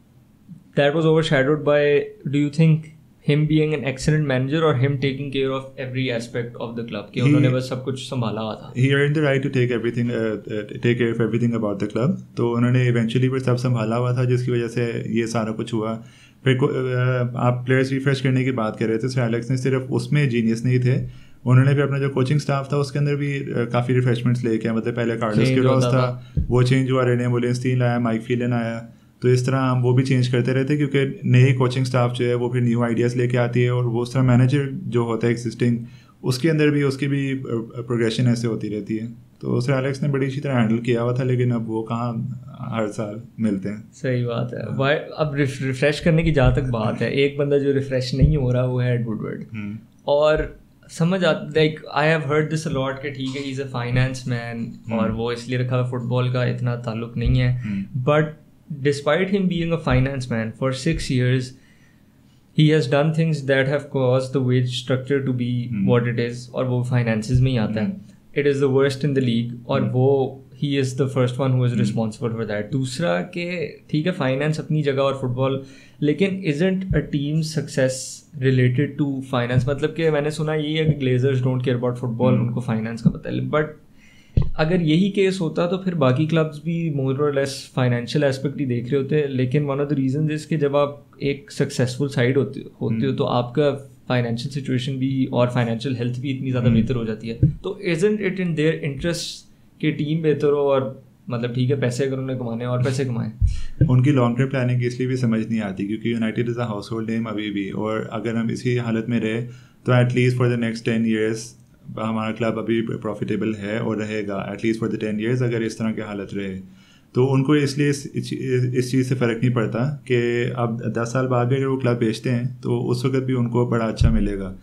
that was overshadowed by, do you think him being an excellent manager or him taking care of every aspect of the club कि उन्होंने बस सब कुछ संभाला हुआ था? He earned the right to take everything, uh, uh, take care of everything about the club. तो उन्होंने eventually फिर सब संभाला हुआ था, जिसकी वजह से ये सारा कुछ हुआ। फिर uh, आप प्लेयर्स रिफ्रेश करने की बात कर रहे थे, सर एलेक्स ने सिर्फ उसमें जीनियस नहीं थे, उन्होंने भी अपना जो कोचिंग स्टाफ था उसके अंदर भी uh, काफ़ी रिफ्रेशमेंट्स लेके आए। मतलब पहले कार्लोस क्यूरोस था, वो चेंज हुआ, रेने मोलिनस्टीन आया, माइक फीलन आया, तो इस तरह हम वो भी चेंज करते रहते, क्योंकि नई कोचिंग स्टाफ जो है वो फिर न्यू आइडियाज़ लेके आती है, और वो उस तरह मैनेजर जो होता है एग्जिस्टिंग, उसके अंदर भी उसकी भी प्रोग्रेशन ऐसे होती रहती है। तो सर एलेक्स ने बड़ी अच्छी तरह हैंडल किया हुआ था, लेकिन अब वो कहाँ हर साल मिलते हैं। सही बात है। वाई अब रिफ्रेश करने की जहाँ तक बात है, एक बंदा जो रिफ्रेश नहीं हो रहा वो है एड वुडवर्ड। और समझ आता, like I have heard this a lot कि ठीक है he is a finance man और वो इसलिए रखा हुआ, फुटबॉल का इतना ताल्लुक नहीं है, but despite him being a finance man for six years, he has done things that have caused the wage structure to be mm. what it is, और वो finances में ही आता है. It is the worst in the league, और mm. वो he is the first one who is mm. responsible for that. दूसरा के ठीक है finance अपनी जगह और football, लेकिन isn't a team's success related to finance? मतलब कि मैंने सुना ये है कि Glazers don't care about football, mm. उनको finance का पता है, but अगर यही केस होता तो फिर बाकी क्लब्स भी मोर और लेस फाइनेंशियल एस्पेक्ट ही देख रहे होते। लेकिन one of the reason is कि जब आप एक सक्सेसफुल साइड होते होते हो तो आपका फाइनेंशियल सिचुएशन भी और फाइनेंशियल हेल्थ भी इतनी ज़्यादा बेहतर हो जाती है। तो isn't it in their interest कि टीम बेहतर हो, और मतलब ठीक है पैसे अगर उन्हें कमाने और पैसे कमाएं। उनकी लॉन्ग टर्म प्लानिंग इसलिए भी समझ नहीं आती क्योंकि United is a household name अभी भी, और अगर हम इसी हालत में रहे तो at least for the next ten years हमारा क्लब अभी प्रॉफिटेबल है और रहेगा at least for the ten years. अगर इस तरह की हालत रहे तो उनको इसलिए इस, इस चीज़ से फ़र्क नहीं पड़ता कि अब दस साल बाद भी अगर वो क्लब बेचते हैं तो उस वक्त भी उनको बड़ा अच्छा मिलेगा।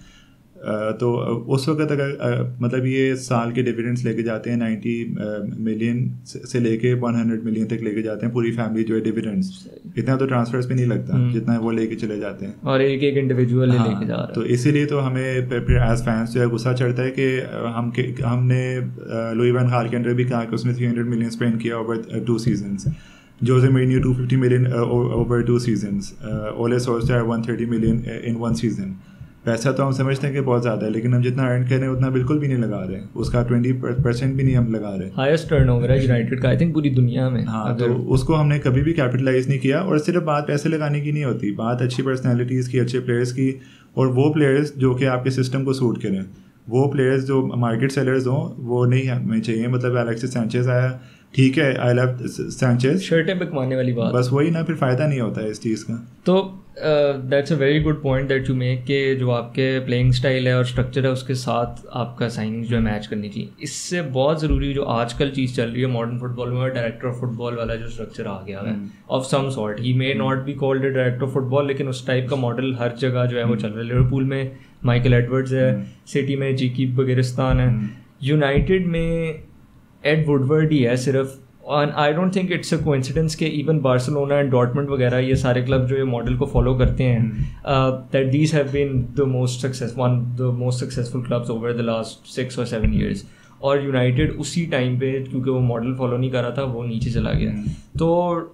तो उस वक्त अगर मतलब ये साल के डिविडेंड्स लेके जाते हैं नाइन्टी मिलियन से लेके वन हंड्रेड मिलियन तक लेके जाते हैं पूरी फैमिली जो है डिविडेंड्स, इतना तो ट्रांसफर्स पे नहीं लगता जितना वो लेके चले जाते हैं, और एक एक इंडिविजुअल हाँ, लेके जा रहा है। तो इसीलिए तो हमें फिर एज फैंस जो है गुस्सा चढ़ता है कि हम हमने लुई वैन गाल के अंडर भी कहा कि उसने थ्री हंड्रेड मिलियन स्पेंड किया over two seasons, Jose Mourinho two fifty million over two seasons, Ole Solskjaer one thirty million in one season. पैसा तो हम समझते हैं कि बहुत ज़्यादा है, लेकिन हम जितना अर्न कर रहे हैं उतना बिल्कुल भी नहीं लगा रहे हैं, उसका ट्वेंटी परसेंट भी नहीं हम लगा रहे। हाईएस्ट टर्नओवर है यूनाइटेड का आई थिंक पूरी दुनिया में। हाँ, तो उसको हमने कभी भी कैपिटलाइज नहीं किया। और सिर्फ बात पैसे लगाने की नहीं होती, बात अच्छी पर्सनैलिटीज़ की, अच्छे प्लेयर्स की, और वो प्लेयर्स जो कि आपके सिस्टम को सूट करें, वो प्लेयर्स जो मार्केट सेलर्स हों वो नहीं हमें चाहिए। मतलब एलेक्सिस सैंचेज आया, ठीक है, आई लव सैंचेज, शर्टें बिकवाने वाली बात, बस वही ना, फिर फ़ायदा नहीं होता है इस चीज़ का। तो that's a very good point that you make कि जो आपके प्लेइंग स्टाइल है और स्ट्रक्चर है उसके साथ आपका साइनिंग जो है मैच करनी चाहिए। इससे बहुत ज़रूरी जो आजकल चीज़ चल रही है मॉडर्न फुटबॉल में, डायरेक्टर ऑफ फुटबॉल वाला जो स्ट्रक्चर आ गया है of some sort, he may not be called a director of football, लेकिन उस टाइप का मॉडल हर जगह जो है वो चल रहा है। लिवरपूल में माइकल एडवर्ड्स है, सिटी में जीकी बगेरिस्तान है, यूनाइटेड में एड वुडवर्ड ही है सिर्फ। And I don't think it's a coincidence कि even Barcelona and Dortmund वगैरह ये सारे क्लब जो ये मॉडल को फॉलो करते हैं, that these have been the most success one the most successful clubs over the last six or seven years। और यूनाइटेड उसी टाइम पे क्योंकि वो मॉडल फॉलो नहीं कर रहा था वो नीचे चला गया। तो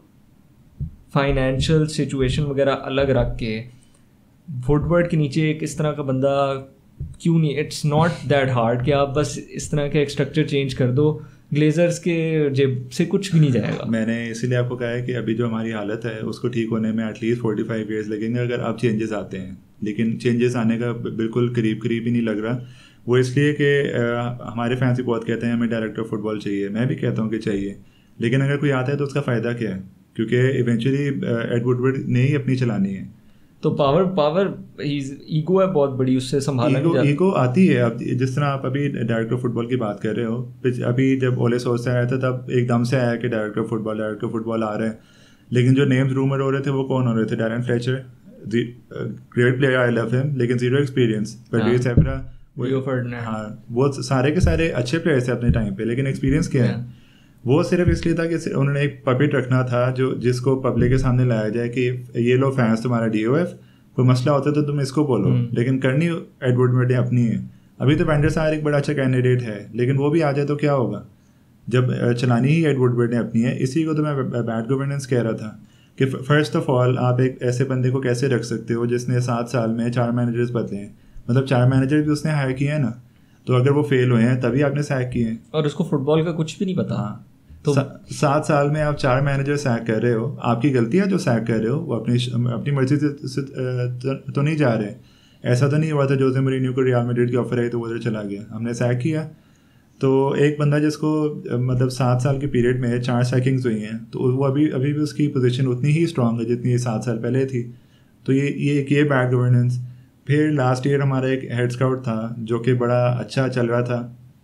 फाइनेंशियल सिचुएशन वगैरह अलग रख के वुडवर्ड के नीचे एक इस तरह का बंदा क्यों नहीं, इट्स नॉट दैट हार्ड कि आप बस इस तरह का एक स्ट्रक्चर चेंज कर दो, ग्लेजर्स के जेब से कुछ भी नहीं जाएगा। मैंने इसीलिए आपको कहा है कि अभी जो हमारी हालत है उसको ठीक होने में एटलीस्ट फोर्टी फाइव ईयर्स लगेंगे अगर अब चेंजेस आते हैं, लेकिन चेंजेस आने का बिल्कुल करीब करीब ही नहीं लग रहा। वो इसलिए कि हमारे फैंस भी बहुत कहते हैं हमें डायरेक्टर ऑफ फुटबॉल चाहिए, मैं भी कहता हूँ कि चाहिए, लेकिन अगर कोई आता है तो उसका फ़ायदा क्या है, क्योंकि इवेंचुअली एड वुडवर्ड ने ही अपनी चलानी है। तो पावर पावर ईगो है बहुत बड़ी, उससे संभालना नहीं जाता। ईगो आती है। अब जिस तरह आप अभी डायरेक्टर फुटबॉल की बात कर रहे हो, अभी जब ओले सोर्स आया था तब एकदम से आया कि डायरेक्टर फुटबॉल डायरेक्टर फुटबॉल आ रहे हैं, लेकिन जो नेम्स रूमर हो रहे थे वो कौन हो रहे थे? Darren Fletcher, great player, I love him, लेकिन जीरो एक्सपीरियंस। पैट्रिस एव्रा, हाँ, वो सारे के सारे अच्छे प्लेयर्स थे अपने टाइम पे, लेकिन एक्सपीरियंस क्या है? वो सिर्फ इसलिए था कि उन्होंने एक पपेट रखना था जो जिसको पब्लिक के सामने लाया जाए कि ये लो फैंस तुम्हारा डी ओ एफ, कोई मसला होता है तो तुम इसको बोलो, लेकिन करनी एडवर्ड मेडे अपनी है। अभी तो वेंडर सार एक बड़ा अच्छा कैंडिडेट है, लेकिन वो भी आ जाए तो क्या होगा जब चलानी ही एडवर्ड मेडे अपनी है। इसी को तो मैं बैड गवर्नेंस कह रहा था कि फर्स्ट ऑफ ऑल आप एक ऐसे बंदे को कैसे रख सकते हो जिसने सात साल में चार मैनेजर्स बदले हैं, मतलब चार मैनेजर भी उसने हायर किए हैं ना, तो अगर वो फेल हुए हैं तभी आपने सैक किए हैं और उसको फुटबॉल का कुछ भी नहीं पता। हाँ, तो सा, सात साल में आप चार मैनेजर सैक कर रहे हो, आपकी गलती है जो सैक कर रहे हो, वो अपनी अपनी मर्जी से, से तो नहीं जा रहे। ऐसा तो नहीं हुआ था जोसे मोरिन्यो को रियल मैड्रिड की ऑफर आई तो वो उधर चला गया, हमने सैक किया। तो एक बंदा जिसको मतलब सात साल के पीरियड में चार सैकिंग्स हुई हैं, तो वो अभी अभी भी उसकी पोजीशन उतनी ही स्ट्रांग है जितनी ये सात साल पहले थी। तो ये ये ये बैड गवर्नेंस। फिर लास्ट ईयर हमारा एक हेड स्काउट था जो कि बड़ा अच्छा चल रहा था,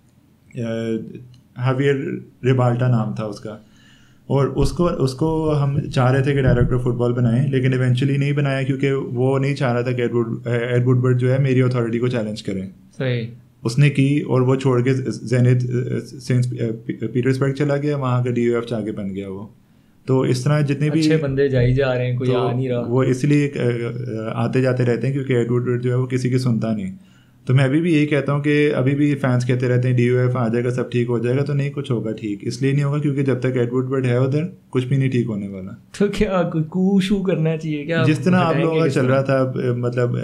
हावियर रिबाल्टा नाम था उसका, और उसको उसको हम चाह रहे थे कि डायरेक्टर फुटबॉल बनाएं, लेकिन इवेंचुअली नहीं बनाया क्योंकि वो नहीं चाह रहा था कि एडवर्ड एड वुडवर्ड जो है मेरी अथॉरिटी को चैलेंज करें। सही उसने की और वो छोड़ के जेनिथ सेंट पीटर्सबर्ग चला गया, वहाँ का डी यू एफ जाके बन गया वो। तो इस तरह जितने भी अच्छे बंदे जा ही जा रहे हैं, कोई तो आ नहीं रहा, वो इसलिए आते जाते रहते हैं क्योंकि एडवर्ड जो है वो किसी की सुनता नहीं। तो मैं अभी भी यही कहता हूँ कि अभी भी फैंस कहते रहते हैं डी यू एफ आ जाएगा सब ठीक हो जाएगा, तो नहीं कुछ होगा ठीक, इसलिए नहीं होगा क्योंकि जब तक एडवर्ड बर्ड है उधर कुछ भी नहीं ठीक होने वाला। तो क्या कू शू करना चाहिए क्या? जिस तरह आप लोगों का चल रहा था, मतलब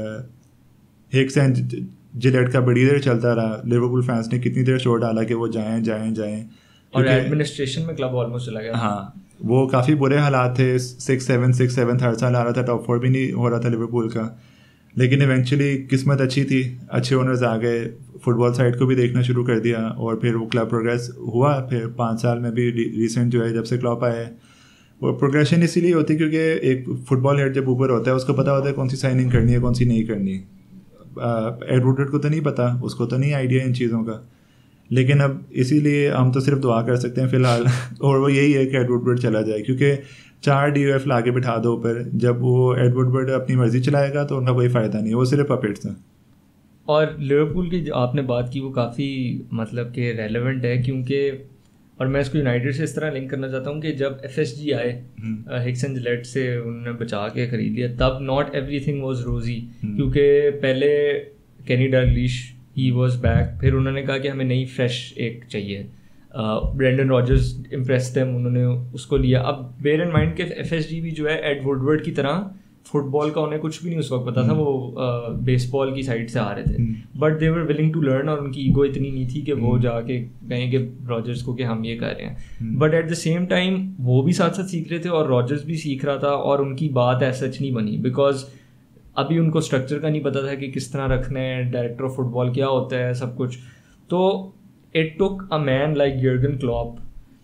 हिक्स एंड जिलेट का बड़ी देर चलता रहा, लिवरपूल फैंस ने कितनी देर शोर डाला कि वो जाएं जाएं जाएं, और एडमिनिस्ट्रेशन में क्लब ऑलमोस्ट चला गया। हाँ, वो काफ़ी बुरे हालात थे, सिक्स सेवन सिक्स सेवन हर साल आ रहा था, टॉप फोर भी नहीं हो रहा था लिवरपूल का, लेकिन इवेंचुअली किस्मत अच्छी थी, अच्छे ओनर्स आ गए, फुटबॉल साइड को भी देखना शुरू कर दिया और फिर वो क्लब प्रोग्रेस हुआ। फिर पाँच साल में भी रिसेंट जो है जब से क्लॉप आए, वो प्रोग्रेशन इसीलिए होती है क्योंकि एक फुटबॉल हेड जब ऊपर होता है उसको पता होता है कौन सी साइनिंग करनी है कौन सी नहीं करनी। एडवर्ड को तो नहीं पता, उसको तो नहीं आइडिया इन चीज़ों का, लेकिन अब इसीलिए हम तो सिर्फ दुआ कर सकते हैं फ़िलहाल और वो यही है कि एडवर्ड चला जाए, क्योंकि चार डी यू एफ ला के बिठा दो ऊपर, जब वो एडवर्ड अपनी मर्जी चलाएगा तो उनका कोई फ़ायदा नहीं, वो सिर्फ पपेट्स हैं। और लिवरपूल की जो आपने बात की वो काफ़ी मतलब कि रेलेवेंट है, क्योंकि और मैं इसको यूनाइटेड से इस तरह लिंक करना चाहता हूँ कि जब एफ एस जी आए हिक्स एंड जिलेट से उन्होंने बचा के खरीद लिया, तब नॉट एवरीथिंग वाज रोजी, क्योंकि पहले केनी डैलिश ही वाज बैक, फिर उन्होंने कहा कि हमें नई फ्रेश एक चाहिए, ब्रेंडन रॉजर्स इम्प्रेस थे, उन्होंने उसको लिया। अब बेयर इन माइंड के एफ एस जी भी जो है एड वुडवर्ड की तरह फुटबॉल का उन्हें कुछ भी नहीं उस वक्त पता था, वो बेसबॉल की साइड से आ रहे थे, but they were willing to learn, और उनकी ईगो इतनी नहीं थी कि वो जाके कहेंगे रॉजर्स को कि हम ये कर रहे हैं, but at the same time वो भी साथ साथ सीख रहे थे और रॉजर्स भी सीख रहा था, और उनकी बात ऐसा सच नहीं बनी बिकॉज अभी उनको स्ट्रक्चर का नहीं पता था कि किस तरह रखना है, डायरेक्टर ऑफ फुटबॉल क्या होता है, सब कुछ। तो it took a man like Jurgen Klopp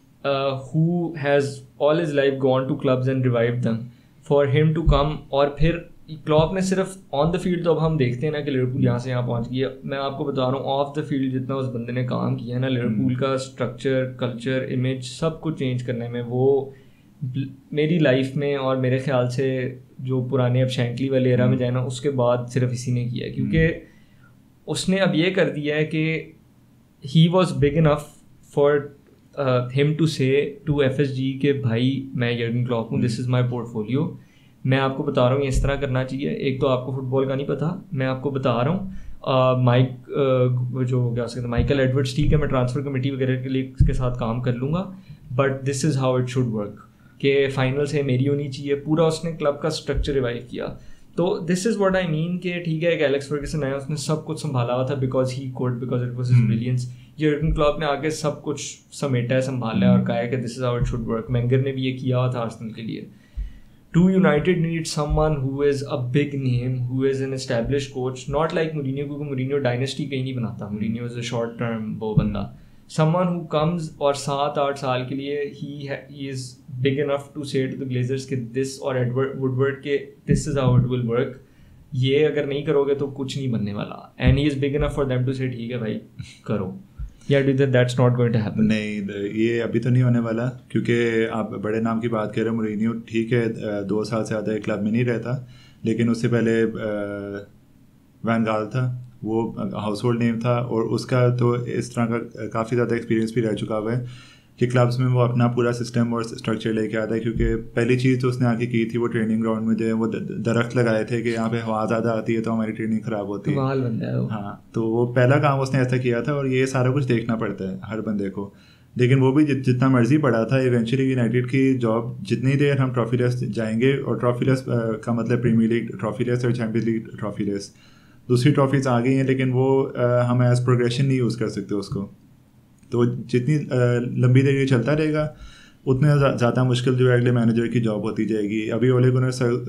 who has all his life gone to clubs and revived them for him to come, और फिर क्लॉप ने सिर्फ ऑन द फील्ड तो अब हम देखते हैं ना कि लिवरपूल यहाँ से यहाँ पहुँच गया, मैं आपको बता रहा हूँ ऑफ द फील्ड जितना उस बंदे ने काम किया है ना, लिवरपूल का स्ट्रक्चर, कल्चर, इमेज सब कुछ चेंज करने में, वो मेरी लाइफ में और मेरे ख्याल से जो पुराने अब शैंकली वाले एरा में जाए ना, उसके बाद सिर्फ इसी ने किया, क्योंकि उसने अब ये कर दिया है कि he was big enough for him to say to F S G के भाई मैं यर्गन क्लॉप हूँ, दिस इज़ माई पोर्टफोलियो, मैं आपको बता रहा हूँ इस तरह करना चाहिए, एक तो आपको फुटबॉल का नहीं पता, मैं आपको बता रहा हूँ, माइक uh, जो क्या कहते हैं माइकल एडवर्ड्स, ठीक है मैं ट्रांसफ़र कमेटी वगैरह के लिए इसके साथ काम कर लूँगा, but this is how it should work, कि फाइनल से मेरी होनी चाहिए, पूरा उसने क्लब का स्ट्रक्चर रिवाइव किया। तो this is what I mean कि ठीक है एक एलेक्स फर्गसन आया, उसने सब कुछ संभाला हुआ था because he could, because it was his brilliance. Jurgen Klopp ने आके सब कुछ समेटा है, संभाला है और कहा है कि this is how it should work. Wenger ने भी ये किया हुआ था आर्सेनल के लिए। To United need someone who is a big name, who is an established coach, not like Mourinho, क्योंकि मोरिन्यो डायनेस्टी कहीं नहीं बनाता, Mourinho is a short term वो बंदा। someone who comes और सात आठ साल के लिए he he is big enough to say to the Glazers कि this or Edward Woodward के this is how it will work, ये अगर नहीं करोगे तो कुछ नहीं बनने वाला, and he is big enough for them to say ठीक है भाई करो, या do that that's not going to happen? नहीं, ये अभी तो नहीं होने वाला, क्योंकि आप बड़े नाम की बात कर रहे हो, मोरिनियो ठीक है दो साल से ज़्यादा क्लब में नहीं रहता, लेकिन उससे पहले वैन गाल था, वो हाउस होल्ड नेम था, और उसका तो इस तरह का काफ़ी ज़्यादा एक्सपीरियंस भी रह चुका हुआ है कि क्लब्स में वो अपना पूरा सिस्टम और स्ट्रक्चर लेके आता है। क्योंकि पहली चीज़ तो उसने आके की थी, वो ट्रेनिंग ग्राउंड में जो है वो दरख्त लगाए थे कि यहाँ पे हवा ज़्यादा आती है तो हमारी ट्रेनिंग ख़राब होती है। हाँ, तो वो पहला काम उसने ऐसा किया था, और ये सारा कुछ देखना पड़ता है हर बंदे को। लेकिन वो भी जितना मर्जी पड़ा था, इवेंचुअली यूनाइटेड की जॉब जितनी देर हम ट्रॉफी रेस जाएंगे, और ट्रॉफी रेस का मतलब प्रीमियर लीग ट्रॉफी रेस और चैम्पियंस लीग ट्रॉफी रेस, दूसरी ट्रॉफीज़ आ गई हैं, लेकिन वो आ, हम एज प्रोग्रेशन नहीं यूज़ कर सकते उसको। तो जितनी आ, लंबी देर ये चलता रहेगा उतने ज़्यादा मुश्किल जो है अगले मैनेजर की जॉब होती जाएगी। अभी ओले गुनर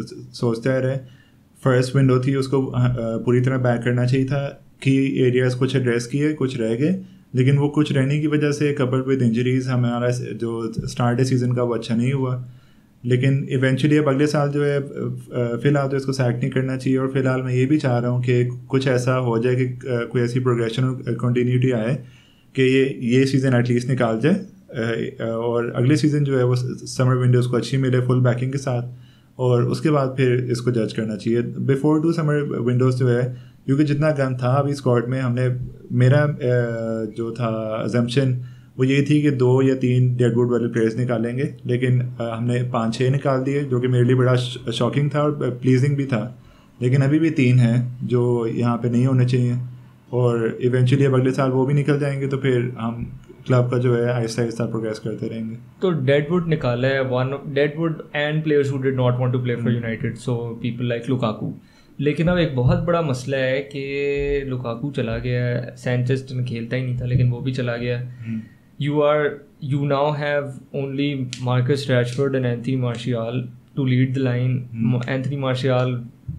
सोचते रहे, फर्स्ट विंडो थी, उसको आ, पूरी तरह बैक करना चाहिए था कि एरियाज़ कुछ एड्रेस किए, कुछ रह गए, लेकिन वो कुछ रहने की वजह से कपल विद इंजरीज़ हमारा जो स्टार्ट है सीज़न का वो अच्छा नहीं हुआ। लेकिन इवेंचुअली अब अगले साल जो है फ़िलहाल तो इसको सैक नहीं करना चाहिए, और फिलहाल मैं ये भी चाह रहा हूँ कि कुछ ऐसा हो जाए कि कोई ऐसी प्रोग्रेशन और कंटिन्यूटी आए कि ये ये सीज़न एटलीस्ट निकाल जाए, और अगले सीज़न जो है वो समर विंडोज़ को अच्छी मिले फुल बैकिंग के साथ, और उसके बाद फिर इसको जज करना चाहिए। बिफोर टू समर विंडोज़ जो है, क्योंकि जितना गन था अभी स्क्वाड में, हमने मेरा जो था अजम्पशन वो ये थी कि दो या तीन डेडवुड वाले प्लेयर्स निकालेंगे, लेकिन हमने पाँच छः निकाल दिए, जो कि मेरे लिए बड़ा शॉकिंग था और प्लीजिंग भी था। लेकिन अभी भी तीन हैं जो यहाँ पे नहीं होने चाहिए, और इवेंचुअली अब अगले साल वो भी निकल जाएंगे, तो फिर हम क्लब का जो है आहिस्ता आहिस्ता प्रोग्रेस करते रहेंगे। तो डेडवुड निकाला है, one deadwood and players who did not want to play for United, so people like Lukaku. लेकिन अब एक बहुत बड़ा मसला है कि लुकाकू चला गया है, सैंचेज तो खेलता ही नहीं था लेकिन वो भी चला गया है। You are you now have only Marcus Rashford and Anthony Martial to lead the line. Hmm. Anthony Martial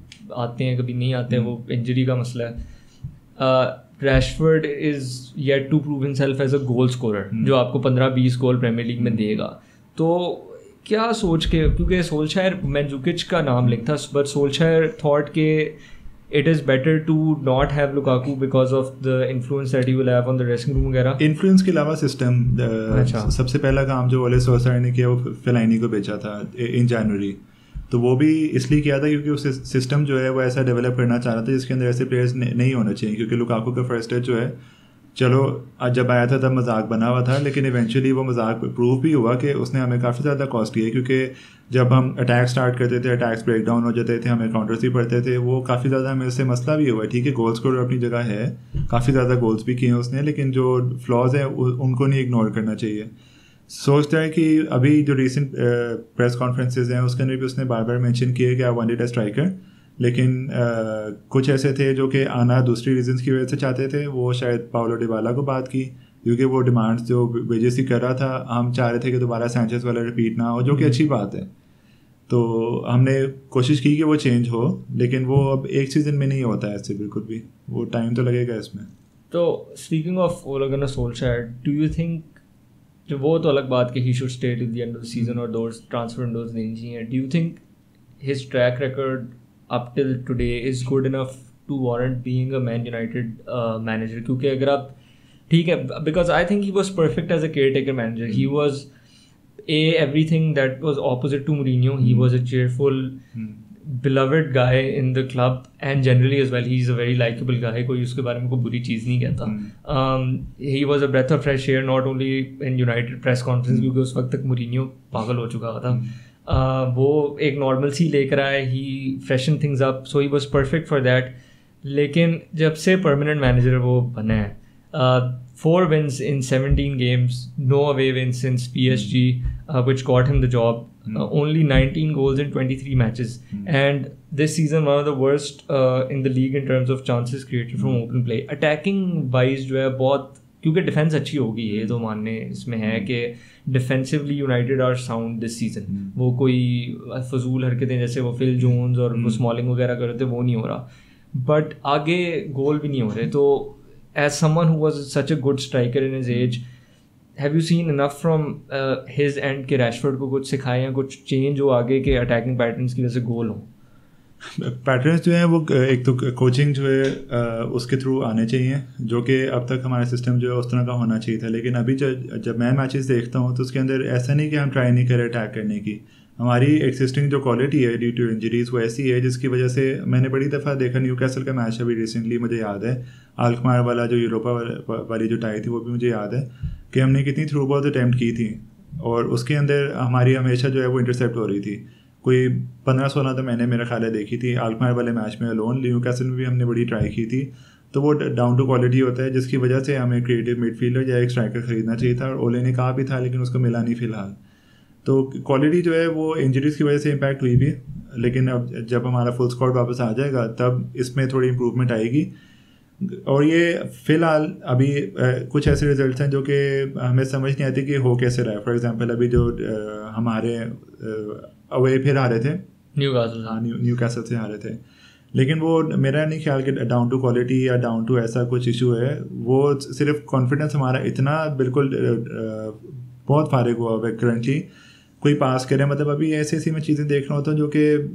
आते हैं कभी नहीं आते हैं, hmm. वो इंजरी का मसला है। uh, Rashford is yet to prove himself as a goal scorer, hmm. जो आपको पंद्रह बीस गोल प्रीमियर लीग में देगा। तो क्या सोच के, क्योंकि सोल्शायर मैंजुकिच का नाम लिखता, बट सोल्शायर थॉट के it is better to not have Lukaku because of the influence that he will have on the dressing room वगैरह। इन्फ्लुएंस के अलावा सिस्टम, अच्छा। सबसे पहला काम जो ओले सोल्शायर ने किया वो फेलाइनी को बेचा था इन जनवरी, तो वो भी इसलिए किया था क्योंकि उस सिस्टम जो है वो ऐसा डेवलप करना चाह रहा था जिसके अंदर ऐसे प्लेयर्स नहीं होने चाहिए। क्योंकि लुकाकू का फर्स्ट स्टेज जो है, चलो जब आया था तब मजाक बना हुआ था, लेकिन इवेंचुअली वो मजाक प्रूव भी हुआ कि उसने हमें काफ़ी ज़्यादा कॉस्ट किया। क्योंकि जब हम अटैक स्टार्ट करते थे, अटैक्स ब्रेक डाउन हो जाते थे, हमें काउंटर्स भी पड़ते थे, वो काफ़ी ज़्यादा हमें उससे मसला भी हुआ। ठीक है, गोल स्कोर अपनी जगह है, काफ़ी ज़्यादा गोल्स भी किए उसने, लेकिन जो फ्लॉज हैं उनको नहीं इग्नोर करना चाहिए। सोचता है कि अभी जो रिसेंट प्रेस कॉन्फ्रेंसेज हैं उसके अंदर भी उसने बार बार मेंशन किया कि आई वांटेड अ स्ट्राइकर, लेकिन uh, कुछ ऐसे थे जो कि आना दूसरी रीजंस की वजह से चाहते थे। वो शायद पाउलो डिबाला को बात की, क्योंकि वो डिमांड्स जो वेजेस ही कर रहा था, हम चाह रहे थे कि दोबारा सैंचेज वाला रिपीट ना हो, जो कि अच्छी बात है। तो हमने कोशिश की कि वो चेंज हो, लेकिन वो अब एक सीज़न में नहीं होता है ऐसे बिल्कुल भी, वो टाइम तो लगेगा इसमें। तो speaking of Ole Gunnar Solskjaer, do you think, जो वो तो अलग बात कि he should stay till the end of the season और दोस ट्रांसफर विंडोज देनी चाहिए, do you think his track record up till today is good enough to warrant being a Man United uh, manager? क्योंकि अगर आप ठीक है, because I think he was perfect as a caretaker manager. He was a everything that was opposite to Mourinho. He was a cheerful, beloved guy in the club and generally as well. He's a very likable guy. कोई उसके बारे में कोई बुरी चीज़ नहीं कहता. um, he was a breath of fresh air not only in United press conference, क्योंकि उस वक्त तक Mourinho पागल हो चुका था. Uh, वो एक नॉर्मल सी लेकर आए, he freshen things up, so he was perfect for that. लेकिन जब से परमानेंट मैनेजर वो बना है, four wins in seventeen games, no away wins since P S G which got him the job, only nineteen goals in twenty three matches, and this season one of the worst in the league in terms of chances created from open play. Attacking wise जो है बहुत, क्योंकि defence अच्छी होगी, ये तो मानने इसमें है कि defensively United are sound this season. वो कोई फजूल हरकतें जैसे वो फिल जोन्स और वो स्मॉलिंग वगैरह कर रहे थे वो नहीं हो रहा, बट आगे गोल भी नहीं हो रहे। तो as someone who was such a good striker in his age, have you seen enough from his end के रैशफोर्ड को कुछ सिखाए या कुछ चेंज हो आगे के अटैकिंग पैटर्न्स की वजह से गोल हो? पैटर्न्स जो हैं वो एक तो कोचिंग जो है उसके थ्रू आने चाहिए, जो कि अब तक हमारा सिस्टम जो है उस तरह का होना चाहिए था। लेकिन अभी जब जब मैं मैचेस देखता हूँ तो उसके अंदर ऐसा नहीं कि हम ट्राई नहीं करें अटैक करने की। हमारी एग्जिस्टिंग जो क्वालिटी है ड्यू टू इंजरीज वो ऐसी है जिसकी वजह से मैंने बड़ी दफ़ा देखा, न्यूकासल का मैच अभी रिसेंटली मुझे याद है, आलकमार वाला जो यूरोपा वाली जो टाई थी वो भी मुझे याद है कि हमने कितनी थ्रू बॉल अटैम्प्ट की थी और उसके अंदर हमारी हमेशा जो है वो इंटरसेप्ट हो रही थी। कोई पंद्रह सोलह तो मैंने मेरा ख्याल है देखी थी आलकमार वाले मैच में अलोन। न्यूकासल में भी हमने बड़ी ट्राई की थी। तो वो डाउन टू क्वालिटी होता है जिसकी वजह से हमें क्रिएटिव मिडफील्डर या एक स्ट्राइकर ख़रीदना चाहिए था और ओले ने कहा भी था लेकिन उसको मिला नहीं फ़िलहाल। तो क्वालिटी जो है वो इंजरीज़ की वजह से इम्पैक्ट हुई भी, लेकिन अब जब हमारा फुल स्क्वाड वापस आ जाएगा तब इसमें थोड़ी इम्प्रूवमेंट आएगी। और ये फ़िलहाल अभी आ, कुछ ऐसे रिजल्ट्स हैं जो कि हमें समझ नहीं आती कि हो कैसे रहा है। फॉर एग्जांपल अभी जो आ, हमारे अवे फिर आ रहे थे न्यूकासल, हाँ न्यू न्यूकासल से आ रहे थे, लेकिन वो मेरा नहीं ख्याल कि डाउन टू क्वालिटी या डाउन टू ऐसा कुछ इशू है। वो सिर्फ कॉन्फिडेंस हमारा इतना बिल्कुल बहुत फारिग हुआ है करंटली, कोई पास करे, मतलब अभी ऐसी ऐसी मैं चीज़ें देख रहा होता हूँ जो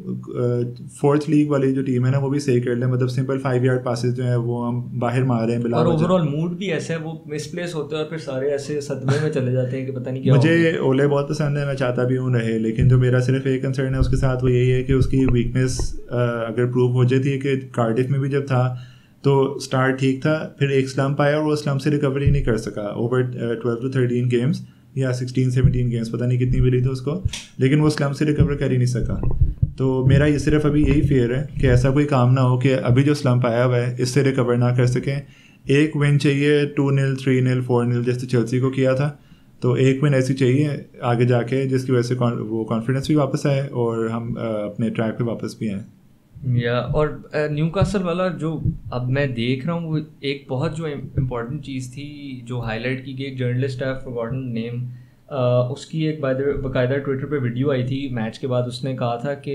कि फोर्थ लीग वाली जो टीम है ना वो भी सही कर ले, मतलब सिंपल फाइव यार्ड पासेस जो है वो हम बाहर मार रहे हैं बिला। और ओवरऑल मूड भी ऐसा है, वो मिसप्लेस होते हैं और फिर सारे ऐसे सदमे में चले जाते हैं कि पता नहीं क्या। मुझे ओले बहुत पसंद है, मैं चाहता भी हूँ रहे, लेकिन जो मेरा सिर्फ एक कंसर्न है उसके साथ वो यही है कि उसकी वीकनेस अगर प्रूव हो जाती है कि कार्डिफ में भी जब था तो स्टार्ट ठीक था, फिर एक स्लम्प आया और वो स्लम्प से रिकवरी नहीं कर सका over twelve to thirteen games या सिक्सटीन सेवनटीन गेम्स, पता नहीं कितनी मिली थी उसको, लेकिन वो स्लम्प से रिकवर कर ही नहीं सका। तो मेरा ये सिर्फ अभी यही फेयर है कि ऐसा कोई काम ना हो कि अभी जो स्लम्प आया हुआ है इससे रिकवर ना कर सकें। एक विन चाहिए, two nil three nil four nil जैसे चेल्सी को किया था, तो एक विन ऐसी चाहिए आगे जाके जिसकी वजह से वो कॉन्फिडेंस भी वापस आए और हम अपने ट्रैक पे वापस भी आएँ। या और न्यूकासल वाला जो अब मैं देख रहा हूँ, वो एक बहुत जो इम्पोर्टेंट चीज़ थी जो हाईलाइट की गई, एक जर्नलिस्ट है फॉरगॉटन नेम, उसकी एक बाकायदा ट्विटर पे वीडियो आई थी मैच के बाद। उसने कहा था कि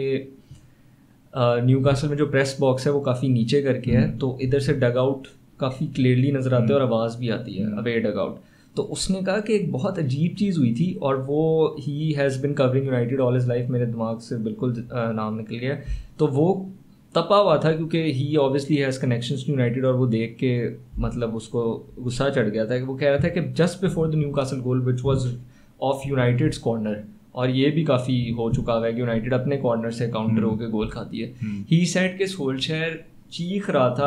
न्यूकासल में जो प्रेस बॉक्स है वो काफ़ी नीचे करके है, तो इधर से डग आउट काफ़ी क्लियरली नज़र आते हैं और आवाज़ भी आती है अवे डग आउट। तो उसने कहा कि एक बहुत अजीब चीज़ हुई थी और वो he has been covering United all his life, मेरे दिमाग से बिल्कुल नाम निकल गया। तो वो तपा हुआ था क्योंकि he obviously has connections to United और वो देख के मतलब उसको गुस्सा चढ़ गया था कि वो कह रहा था कि just before the Newcastle goal which was off United's corner, और ये भी काफ़ी हो चुका हुआ है कि यूनाइटेड अपने कॉर्नर से काउंटर होकर गोल खाती है, ही सेड कि सोल्शर चीख रहा था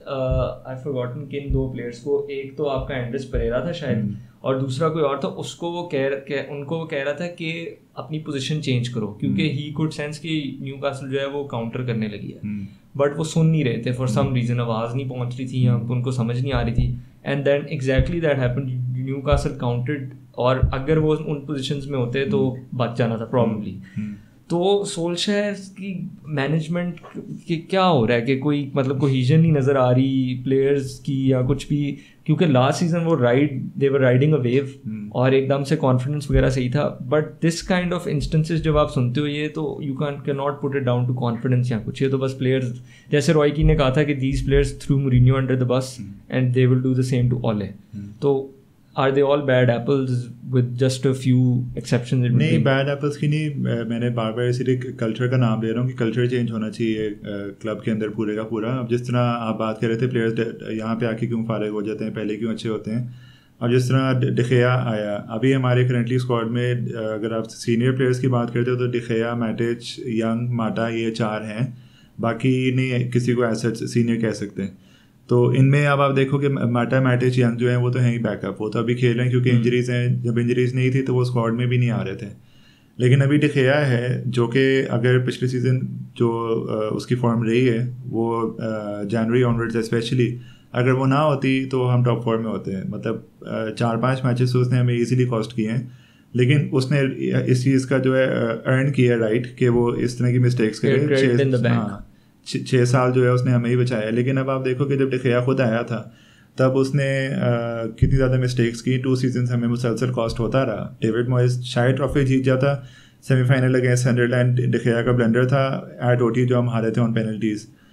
आई फॉरगॉटन किन दो प्लेयर्स को, एक तो आपका एंड्रेस परेरा था शायद और दूसरा कोई और था, उसको वो कह, कह उनको वो कह रहा था कि अपनी पोजीशन चेंज करो क्योंकि ही कुड सेंस कि न्यूकासल जो है वो काउंटर करने लगी है। बट वो सुन नहीं रहे थे फॉर सम रीज़न, आवाज़ नहीं पहुंच रही थी या उनको समझ नहीं आ रही थी, and then exactly that happened, Newcastle counted, और अगर वो उन पोजीशंस में होते तो बच जाना था प्रॉब्लली। तो सोल्शर की मैनेजमेंट के क्या हो रहा है कि कोई मतलब कोहीजन नहीं नज़र आ रही प्लेयर्स की या कुछ भी, क्योंकि लास्ट सीजन वो ride they were riding a wave और एकदम से कॉन्फिडेंस वगैरह सही था, but this kind of instances जब आप सुनते हो ये तो you can can not put it down to confidence या कुछ, ये तो बस प्लेयर्स, जैसे रॉयकी ने कहा था कि these players through Mourinho under the bus and they will do the same to Ole. तो are they all bad apples with just a few exceptions? नहीं, बैड एप्पल्स की नहीं, मैंने बार बार इसीलिए कल्चर का नाम ले रहा हूँ कि कल्चर चेंज होना चाहिए क्लब के अंदर पूरे का पूरा। अब जिस तरह आप बात कर रहे थे प्लेयर्स यहाँ पे आके क्यों फारिग हो जाते हैं, पहले क्यों अच्छे होते हैं, अब जिस तरह डिखेया आया, अभी हमारे करंटली स्क्वाड में अगर आप सीनियर प्लेयर्स की बात करते हो तो डिखेया, मैटिच, यंग, माटा, ये चार हैं, बाकी नहीं किसी को ऐसा सीनियर कह सकते हैं। तो इनमें अब आप देखो कि माटा, मैटिच, यंग जो हैं वो तो हैं ही बैकअप, वो तो अभी खेल रहे हैं क्योंकि इंजरीज़ हैं, जब इंजरीज़ नहीं थी तो वो स्क्वाड में भी नहीं आ रहे थे। लेकिन अभी डिखेया है जो कि अगर पिछले सीज़न जो उसकी फॉर्म रही है वो जनवरी ऑनवर्ड्स स्पेशली अगर वो ना होती तो हम टॉप फोर में होते हैं, मतलब चार पांच मैचेस उसने हमें इजीली कॉस्ट किए हैं, लेकिन उसने इस चीज़ का जो है अर्न किया राइट कि वो इस तरह की मिस्टेक्स करे। हाँ, छः साल जो है उसने हमें ही बचाया। लेकिन अब आप देखो कि जब डिखेया खुद आया था तब उसने आ, कितनी ज़्यादा मिस्टेक्स की, टू सीजन हमें मुसलसल कॉस्ट होता रहा। डेविड मॉयस शायद ट्रॉफी जीत जाता सेमीफाइनल अगेंस्ट सनडरलैंड, डिखेया का ब्लेंडर था एट ओटी जो हम हारे थे ऑन पेनल्टीज़।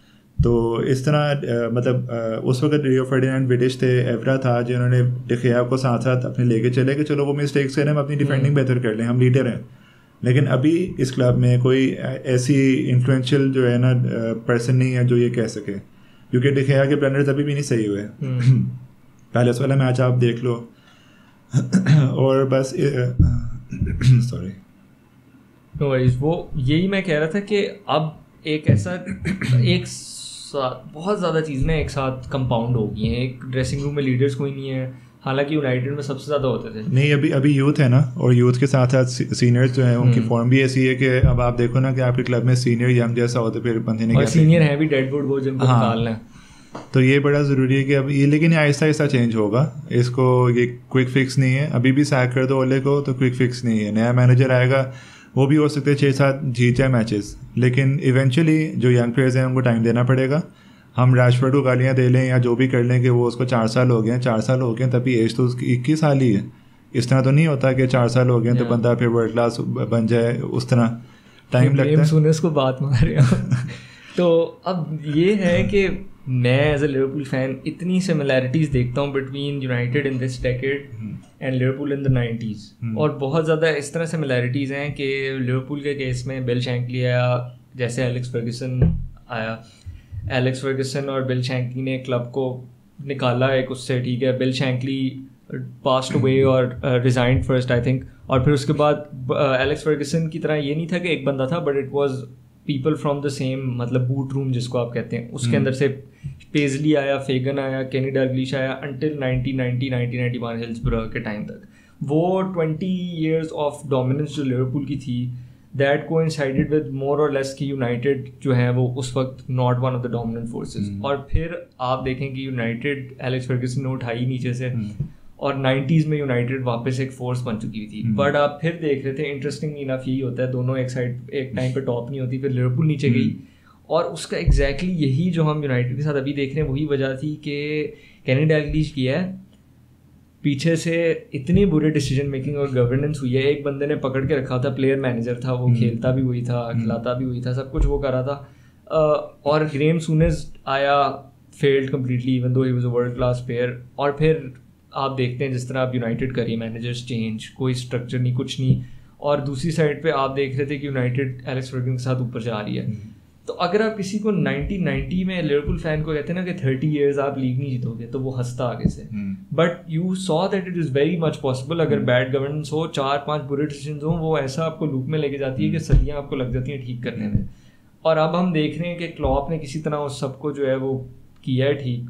तो इस तरह मतलब उस वक्त रियो फर्डिनांड विडिश थे, एवरा था, जिन्होंने डिखिया को साथ साथ अपने लेके चले कि चलो वो मिस्टेक्स करें, हम अपनी डिफेंडिंग बेहतर कर लें, हम लीडर हैं। लेकिन अभी इस क्लब में कोई ऐसी इन्फ्लुएंशियल जो है ना पर्सन नहीं है जो ये कह सके, क्योंकि डिखिया के ब्लंडर्स अभी भी नहीं सही हुए। पहले वाला मैच आप देख लो और बस सॉरी नो वरीज, वो यही मैं कह रहा था कि अब एक ऐसा एक साथ बहुत ज़्यादा चीज़ें एक साथ कंपाउंड हो गई हैं। एक ड्रेसिंग रूम में लीडर्स कोई नहीं है, हालांकि यूनाइटेड में सबसे ज़्यादा होते थे। नहीं, अभी अभी यूथ है ना, और यूथ के साथ साथ सीनियर्स जो हैं उनकी फॉर्म भी ऐसी है कि अब आप देखो ना कि आपके क्लब में सीनियर यंग जैसा हो तो फिर बंदे ने, और सीनियर है भी डेडवुड वो जिनको हाँ, निकालना है। तो ये बड़ा ज़रूरी है कि अब ये, लेकिन आहिस्ता आहिस्ता चेंज होगा, इसको ये क्विक फिक्स नहीं है। अभी भी सैक कर दो ओले को तो क्विक फिक्स नहीं है। नया मैनेजर आएगा, वो भी हो सकते हैं छः सात जीत जाए मैचेस, लेकिन इवेंचुअली जो यंग प्लेयर्स हैं उनको टाइम देना पड़ेगा। हम राशफोर्ड को गालियाँ दे लें या जो भी कर लें कि वो उसको चार साल हो गए हैं, चार साल हो गए हैं, तभी एज तो उसकी इक्कीस साल ही है। इस तरह तो नहीं होता कि चार साल हो गए तो बंदा फिर वर्ल्ड क्लास बन जाए, उस तरह टाइम लगता है। सुने उसको बात मार रहे हो तो अब ये है कि मैं एज ए लिवरपूल फैन इतनी सिमिलैरिटीज़ देखता हूँ between United in this decade and Liverpool in the nineties, और बहुत ज़्यादा इस तरह सिमिलैरिटीज़ हैं कि लिवरपूल के केस में बिल शैंकली आया, जैसे एलेक्स फर्गसन आया। एलेक्स फर्गसन और बिल शैंकली ने क्लब को निकाला एक उससे, ठीक है, बिल शैंकली पास्ड अवे और रिजाइंड फर्स्ट आई थिंक, और फिर उसके बाद एलेक्स फर्गसन की तरह ये नहीं था कि एक बंदा था, but it was people from the same, मतलब बूट रूम जिसको आप कहते हैं, उसके अंदर से पेजली आया, फेगन आया, केनी डैल्ग्लिश आया, until nineteen ninety nineteen ninety one Hillsborough के टाइम तक। वो ट्वेंटी ईयर्स ऑफ डोमिनेंस जो लिवरपूल की थी, दैट कोइंसाइडेड विद मोर और लेस कि यूनाइटेड जो है वो उस वक्त not one of the dominant forces. और फिर आप देखें कि यूनाइटेड एलेक्स फर्गसन ने उठाई नीचे से, और नाइन्टीज़ में यूनाइटेड वापस एक फोर्स बन चुकी थी। बट आप फिर देख रहे थे, इंटरेस्टिंग इनफ यही होता है, दोनों एक साइड एक टाइम पे टॉप नहीं होती, फिर लिवरपूल नीचे गई, और उसका एग्जैक्टली exactly यही जो हम यूनाइटेड के साथ अभी देख रहे हैं वही वजह थी कि केनी डैल्ग्लिश किया है, पीछे से इतनी बुरे डिसीजन मेकिंग और गवर्नेंस हुई है। एक बंदे ने पकड़ के रखा था, प्लेयर मैनेजर था, वो खेलता भी वही था, खिलाता भी वही था, सब कुछ वो कर रहा था। और ग्रेम सूनेज आया, failed completely even though he was a world class player. और फिर आप देखते हैं जिस तरह आप यूनाइटेड करिए, मैनेजर्स चेंज, कोई स्ट्रक्चर नहीं, कुछ नहीं। और दूसरी साइड पे आप देख रहे थे कि यूनाइटेड एलेक्स फर्गसन के साथ ऊपर जा रही है। तो अगर आप किसी को नाइनटीन नाइंटी में लिवरपूल फैन को कहते हैं ना कि थर्टी इयर्स आप लीग नहीं जीतोगे, तो वो हंसता आगे से। But you saw that it is very much possible. अगर बैड गवर्नेंस हो, चार पांच बुरे डिसीजन हो, वो ऐसा आपको लूप में लेके जाती है कि सदियाँ आपको लग जाती हैं ठीक करने में। और अब हम देख रहे हैं कि क्लॉप ने किसी तरह उस सबको जो है वो किया है ठीक,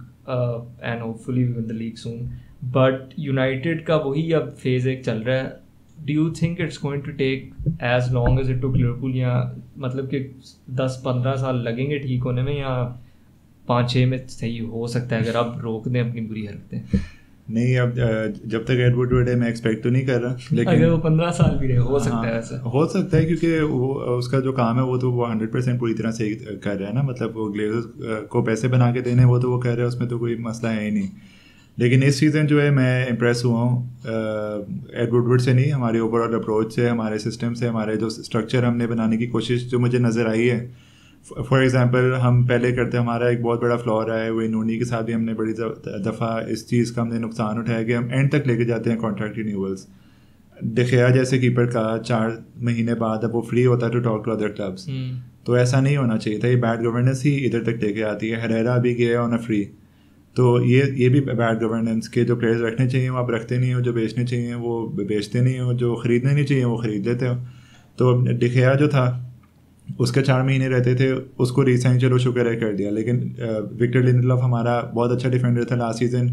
and hopefully we win the league soon. But United का वही अब फेज एक चल रहा है। Do you think it's going to take as long as it took Liverpool, या मतलब कि दस पंद्रह साल लगेंगे ठीक होने में, या पाँच छः में सही हो सकता है अगर आप रोक दें अपनी बुरी हरकतें? नहीं, अब जब तक एडवर्ड वुड है मैं एक्सपेक्ट तो नहीं कर रहा, लेकिन अगर वो पंद्रह साल भी रहे हो सकता है ऐसा। हो सकता है, क्योंकि वो उसका जो काम है वो तो वो हंड्रेड परसेंट पूरी तरह से कर रहा है ना। मतलब वो ग्लेजर्स को पैसे बना के देने वो तो वो कर रहा है, उसमें तो कोई मसला है ही नहीं। लेकिन इस सीज़न जो है मैं इम्प्रेस हुआ हूँ एडवर्ड वुड से नहीं, हमारे ओवरऑल अप्रोच से, हमारे सिस्टम से, हमारे जो स्ट्रक्चर हमने बनाने की कोशिश जो मुझे नज़र आई है। फॉर एग्जांपल हम पहले करते, हमारा एक बहुत बड़ा फ्लॉ रहा है, वही नूनी के साथ भी हमने बड़ी दफ़ा इस चीज़ का हमने नुकसान उठाया कि हम एंड तक लेके जाते हैं कॉन्ट्रैक्ट रिन्यूअल्स। डिखिया जैसे कीपर का चार महीने बाद अब वो फ्री होता है to talk to other clubs, तो ऐसा नहीं होना चाहिए था। ये बैड गवर्नेंस ही इधर तक लेके आती है। हरेरा भी गया ऑन अ फ्री, तो ये ये भी बैड गवर्नेंस के जो प्लेयर्स रखने चाहिए वो आप रखते नहीं हो, जो बेचने चाहिए वो बेचते नहीं हो, जो ख़रीदने नहीं चाहिए वो ख़रीद लेते हो। तो डिखिया जो था उसके चार महीने रहते थे, उसको रीसाइन चलो शुक्र है कर दिया। लेकिन विक्टर लिंडलॉफ हमारा बहुत अच्छा डिफेंडर था लास्ट सीज़न,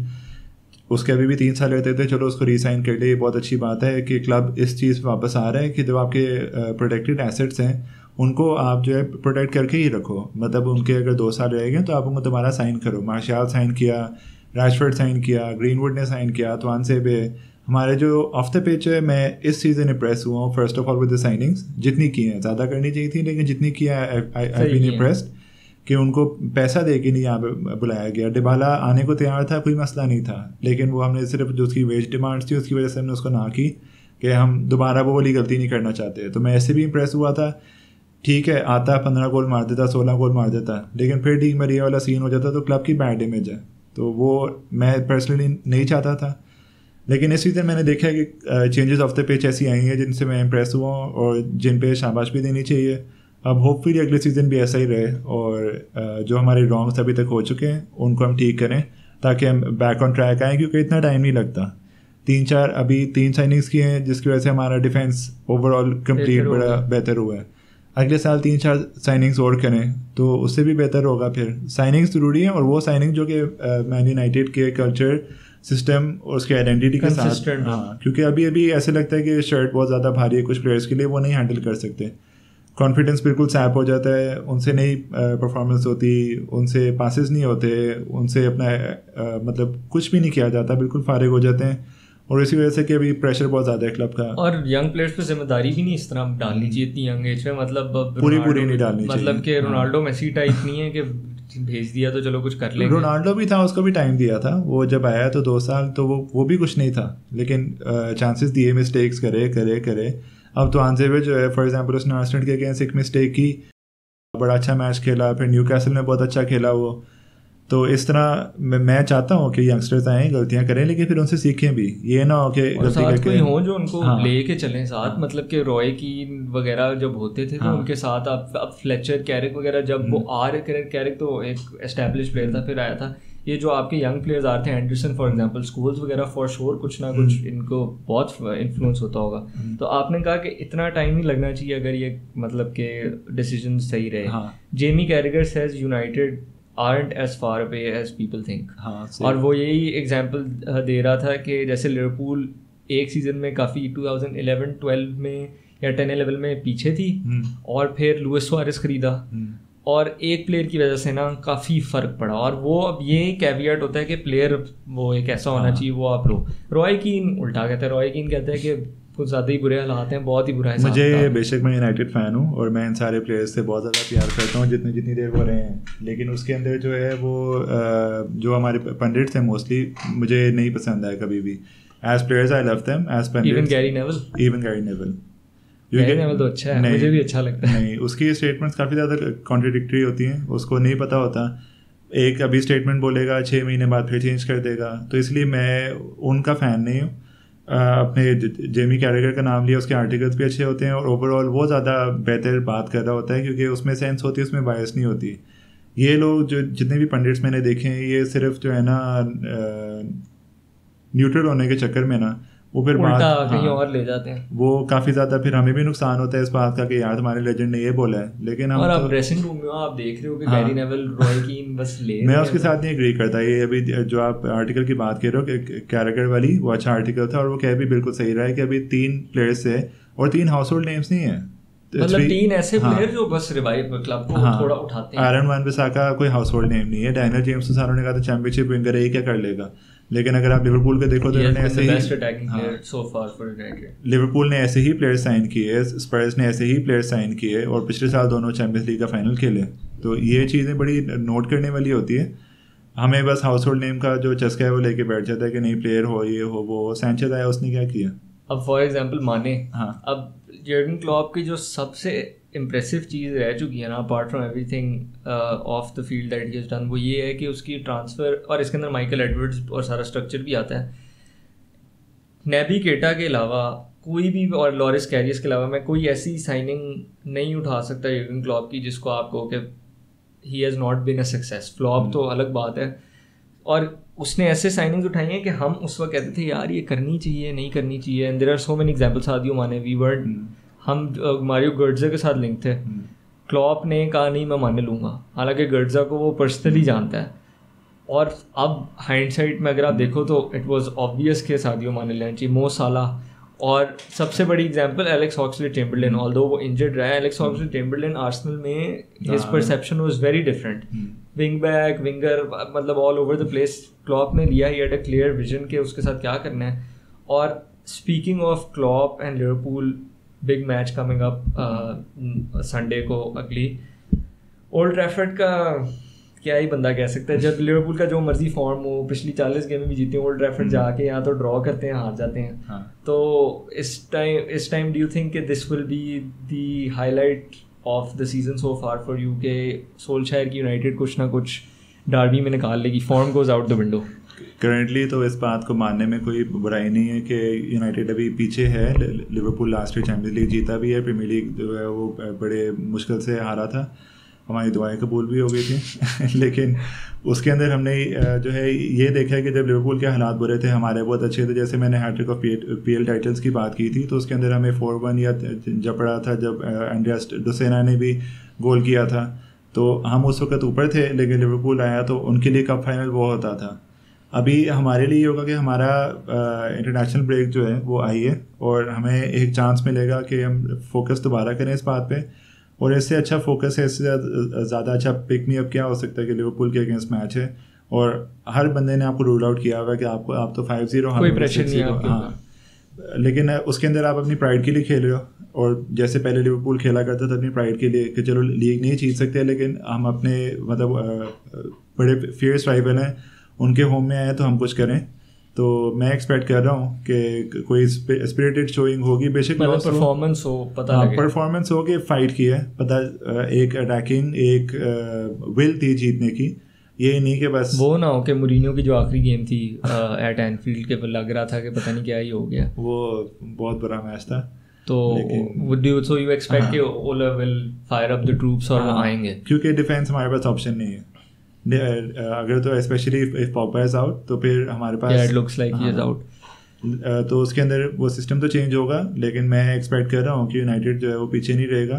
उसके अभी भी तीन साल रहते थे, चलो उसको रीसाइन कर लिया। ये बहुत अच्छी बात है कि क्लब इस चीज़ वापस आ रहा है कि जो आपके प्रोटेक्टेड एसेट्स हैं उनको आप जो है प्रोटेक्ट करके ही रखो। मतलब उनके अगर दो साल रहेंगे तो आप उनको दोबारा साइन करो। मार्शियल साइन किया, राशफोर्ड साइन किया, ग्रीनवुड ने साइन किया, तो आन से पे हमारे जो ऑफ द पिच है, मैं इस सीज़न इम्प्रेस हुआ हूँ first of all with the signings जितनी की हैं। ज़्यादा करनी चाहिए थी लेकिन जितनी किया आई बीन इम्प्रेस्ड कि उनको पैसा दे के नहीं यहाँ पे बुलाया गया। डिबाला आने को तैयार था, कोई मसला नहीं था, लेकिन वो हमने सिर्फ जो उसकी वेज डिमांड्स थी उसकी वजह से हमने उसको ना की कि हम दोबारा वो वाली गलती नहीं करना चाहते। तो मैं ऐसे भी इम्प्रेस हुआ था। ठीक है आता पंद्रह गोल मार देता, सोलह गोल मार देता, लेकिन फिर डी मरिया वाला सीन हो जाता तो क्लब की बैड इमेज है, तो वो मैं पर्सनली नहीं चाहता था। लेकिन इस सीज़न मैंने देखा है कि चेंजेस ऑफ द पिच ऐसी आई हैं जिनसे मैं इम्प्रेस हुआ हूँ और जिन पे शाबाश भी देनी चाहिए। अब होपफुली अगले सीज़न भी ऐसा ही रहे और जो हमारे रॉन्ग्स अभी तक हो चुके हैं उनको हम ठीक करें ताकि हम बैक ऑन ट्रैक आएँ, क्योंकि इतना टाइम नहीं लगता। तीन चार अभी तीन साइनिंग्स किए हैं जिसकी वजह से हमारा डिफेंस ओवरऑल कंप्लीट बड़ा बेहतर हुआ है। अगले साल तीन चार साइनिंग्स और करें तो उससे भी बेहतर होगा। फिर साइनिंग्स ज़रूरी है और वो साइनिंग जो कि मैन यूनाइटेड के कल्चर सिस्टम और उसके आइडेंटिटी के साथ, हाँ, क्योंकि अभी अभी ऐसे लगता है कि शर्ट बहुत ज़्यादा भारी है कुछ प्लेयर्स के लिए, वो नहीं हैंडल कर सकते, कॉन्फिडेंस बिल्कुल सैप हो जाता है, उनसे नहीं परफॉर्मेंस होती, उनसे पासेस नहीं होते, उनसे अपना आ, मतलब कुछ भी नहीं किया जाता, बिल्कुल फारिग हो जाते हैं। और इसी वजह से कि अभी प्रेशर बहुत ज़्यादा है क्लब का, और यंग प्लेयर्स पे जिम्मेदारी भी नहीं इस तरह डालनी चाहिए इतनी यंग एज में, मतलब पूरी पूरी नहीं डालनी चाहिए, मतलब कि रोनाल्डो मेसी टाइप नहीं है कि भेज दिया तो चलो कुछ कर लेंगे। रोनाल्डो भी था, उसको भी टाइम दिया था, वो जब आया तो दो साल तो वो वो भी कुछ नहीं था, लेकिन चांसेस दिए, मिस्टेक्स करे करे करे अब तो आंजेवे जो है फॉर एग्जांपल उसने आर्सेनल के अगेंस्ट एक मिस्टेक की, बड़ा अच्छा मैच खेला, फिर न्यूकासल में बहुत अच्छा खेला वो। तो इस तरह मैं चाहता हूँ कि यंगस्टर्स आएँ, गलतियाँ करें, लेकिन फिर उनसे सीखें भी, ये ना हो कि गलती करके कोई हो जो उनको हाँ, लेके चलें साथ, हाँ, मतलब कि रॉय कीन वगैरह जब होते थे हाँ, तो उनके साथ अब अब फ्लेचर कैरिक वगैरह जब वो आ रहे, कैरिक तो एक एस्टैब्लिश प्लेयर था, फिर आया था ये जो आपके यंग प्लेयर्स आते हैं, एंडरसन फॉर एग्जांपल, स्कूल्स वगैरह फॉर श्योर कुछ ना कुछ इनको बहुत इन्फ्लुएंस होता होगा। तो आपने कहा कि इतना टाइम नहीं लगना चाहिए अगर ये मतलब के डिसीजन सही रहे। हाँ, Jamie Carragher says United aren't as far away as people think। हाँ, और वो यही एग्जांपल दे रहा था कि जैसे लिवरपूल एक सीज़न में काफ़ी टू थाउजेंड इलेवन ट्वेल्व में या टेन इलेवन में पीछे थी और फिर लुइस सुआरेस खरीदा और एक प्लेयर की वजह से ना काफ़ी फ़र्क पड़ा। और वो अब ये कैवियट होता है कि प्लेयर वो एक ऐसा होना चाहिए, वो आप लो। रॉय कीन उल्टा कहता है, रॉय कीन कहता है कि कुछ ज़्यादा ही बुरे हालात हैं, बहुत ही बुरा है। मुझे बेशक मैं यूनाइटेड फ़ैन हूँ और मैं इन सारे प्लेयर्स से बहुत ज़्यादा प्यार करता हूँ जितनी जितनी देर वो रहे हैं, लेकिन उसके अंदर जो है वो जो हमारे पंडिट्स हैं मोस्टली मुझे नहीं पसंद आया कभी भी। As players I love them, as pundits even Gary Neville even Gary Neville Gary Neville तो अच्छा है, मुझे भी अच्छा लगता है। नहीं, उसकी स्टेटमेंट्स काफ़ी ज़्यादा कॉन्ट्रडिक्टरी होती हैं, उसको नहीं पता होता, एक अभी स्टेटमेंट बोलेगा छः महीने बाद फिर चेंज कर देगा, तो इसलिए मैं उनका फ़ैन नहीं हूँ। अपने जेमी कैरिगर का नाम लिया, उसके आर्टिकल्स भी अच्छे होते हैं और ओवरऑल वो ज़्यादा बेहतर बात कर रहा होता है क्योंकि उसमें सेंस होती है, उसमें बायस नहीं होती। ये लोग जो जितने भी पंडिट्स मैंने देखे हैं ये सिर्फ जो है ना न्यूट्रल होने के चक्कर में ना वो फिर बात कहीं हाँ, और ले जाते हैं, वो काफ़ी ज़्यादा फिर हमें भी नुकसान होता है इस बात का कि यार तुम्हारे लेजेंड ने ये बोला है, लेकिन हम और तो, आप ड्रेसिंग रूम में हो आप देख रहे हो कि हाँ, गैरी नेवल रॉय कीन बस ले मैं उसके साथ नहीं एग्री करता। ये अभी जो आप आर्टिकल की बात कर रहे हो कि कैरेक्टर वाली, वो अच्छा आर्टिकल था और वो कह भी बिल्कुल सही रहा है कि अभी तीन प्लेयर्स है और तीन हाउस होल्ड नेम्स नहीं है, मतलब तीन ऐसे प्लेयर हाँ, जो बस रिवाइव क्लब को हाँ, थोड़ा उठाते हैं। आयरन वन बिसाका कोई हाउस होल्ड नेम नहीं है, डैनियल जेम्स तो सारों ने कहा था चैंपियनशिप विंगर है, ये क्या कर लेगा, लेकिन अगर आप लिवरपूल के देखो तो उन्होंने ऐसे ही लिवरपूल ने ऐसे ही प्लेयर साइन किए, स्पर्स ने ऐसे ही प्लेयर साइन किए और पिछले साल दोनों चैंपियंस लीग का फाइनल खेले। तो ये चीज़ें बड़ी नोट करने वाली होती है। हमें बस हाउस होल्ड नेम का जो चस्का है वो लेके बैठ जाता है कि नहीं प्लेयर हो ये हो वो। सैंचेज आया, उसने क्या किया? अब फॉर एग्जांपल माने, हाँ, अब जर्गन क्लॉप की जो सबसे इम्प्रेसिव चीज़ रह चुकी है ना apart from everything off the field that he has done, वो ये है कि उसकी ट्रांसफ़र, और इसके अंदर माइकल एडवर्ड्स और सारा स्ट्रक्चर भी आता है। नेबी केटा के अलावा कोई भी और लॉरिस कैरियस के अलावा मैं कोई ऐसी साइनिंग नहीं उठा सकता जर्गन क्लॉप की जिसको आप कहो कि he has not been a success. Flop तो अलग बात है, और उसने ऐसे साइनिंग्स उठाई हैं कि हम उस वक्त कहते थे यार ये करनी चाहिए नहीं करनी चाहिए, and there are so many examples. Sadio Mane we were हम मारियो गर्ड्जा के साथ लिंक थे, क्लॉप ने कहा नहीं मैं माने लूँगा, हालांकि गर्ड्जा को वो पर्सनली जानता है। और अब हाइंडसाइट में अगर आप देखो तो इट वाज ऑब्वियस के सादियो माने लेना चाहिए, मो साला, और सबसे बड़ी example Alex Oxlade Chamberlain, although वो इंजर्ड रहा है, एलेक्स ऑक्सलेड चेम्बरलेन आर्सेनल में his perception was very different, wing back winger, मतलब all over the place. Klopp ने लिया, he had a clear vision के उसके साथ क्या करना है। और speaking of Klopp and Liverpool, big match coming up Sunday को अगली, ओल्ड ट्रैफर्ड का क्या ही बंदा कह सकता है। जब लिवरपूल का जो मर्जी फॉर्म हो, पिछली चालीस गेम भी जीते हैं, ओल्ड ट्रैफर्ड जाके यहाँ तो ड्रॉ करते हैं, हार जाते हैं। हाँ। तो इस टाइम इस टाइम डू यू थिंक कि this will be the highlight of the season so far for you के सोल्शायर की यूनाइटेड कुछ ना कुछ डार्बी में निकाल लेगी, form goes out the window? Currently तो इस बात को मानने में कोई बुराई नहीं है कि यूनाइटेड अभी पीछे है। Liverpool last year Champions League जीता भी है, प्रीमियर लीग जो है वो बड़े मुश्किल से हारा था, हमारी दुआएं कबूल भी हो गई थी लेकिन उसके अंदर हमने जो है ये देखा है कि जब लिवरपूल के हालात बुरे थे, हमारे बहुत अच्छे थे। जैसे मैंने hattrick of P L titles की बात की थी, तो उसके अंदर हमें फोर वन या जब पड़ा था, जब एंड्रियास डोसेना ने भी गोल किया था, तो हम उस वक्त ऊपर थे। लेकिन लिवरपूल आया तो उनके लिए कप फाइनल वो होता था। अभी हमारे लिए ये होगा कि हमारा इंटरनेशनल ब्रेक जो है वो आई है, और हमें एक चांस मिलेगा कि हम फोकस दोबारा करें इस बात पे। और इससे अच्छा फोकस है, इससे ज़्यादा अच्छा पिक मी अप क्या हो सकता है कि लिवरपूल के अगेंस्ट मैच है, और हर बंदे ने आपको रूल आउट किया हुआ कि आपको आप तो फाइव जीरो कोई प्रेशर नहीं है। हाँ, लेकिन उसके अंदर आप अपनी प्राइड के लिए खेल रहे हो, और जैसे पहले लिवरपूल खेला करता था अपनी प्राइड के लिए कि चलो लीग नहीं जीत सकते, लेकिन हम अपने मतलब बड़े फियर्स राइवल हैं, उनके होम में आए तो हम कुछ करें। तो मैं एक्सपेक्ट कर रहा हूँ कि कोई स्पिरिटेड शोइंग होगी, बेशक परफॉर्मेंस हो, पता लगे परफॉर्मेंस हो कि फाइट की है, पता एक अटैकिंग एक विल थी जीतने की, ये नहीं कि बस वो ना हो कि मूरिन्यो की जो आखिरी गेम थी एट एनफील्ड के लग रहा था कि पता नहीं क्या ही हो गया, वो बहुत बुरा मैच था। तो would you so you expect कि ओला will fire up the troops और वो आएंगे, क्योंकि डिफेंस हमारे पास ऑप्शन नहीं है। अगर तो स्पेशली इफ पॉपा इज आउट तो फिर हमारे पास yeah, it looks like he is out, तो उसके अंदर वो सिस्टम तो चेंज होगा। लेकिन मैं एक्सपेक्ट कर रहा हूँ कि यूनाइटेड जो है वो पीछे नहीं रहेगा।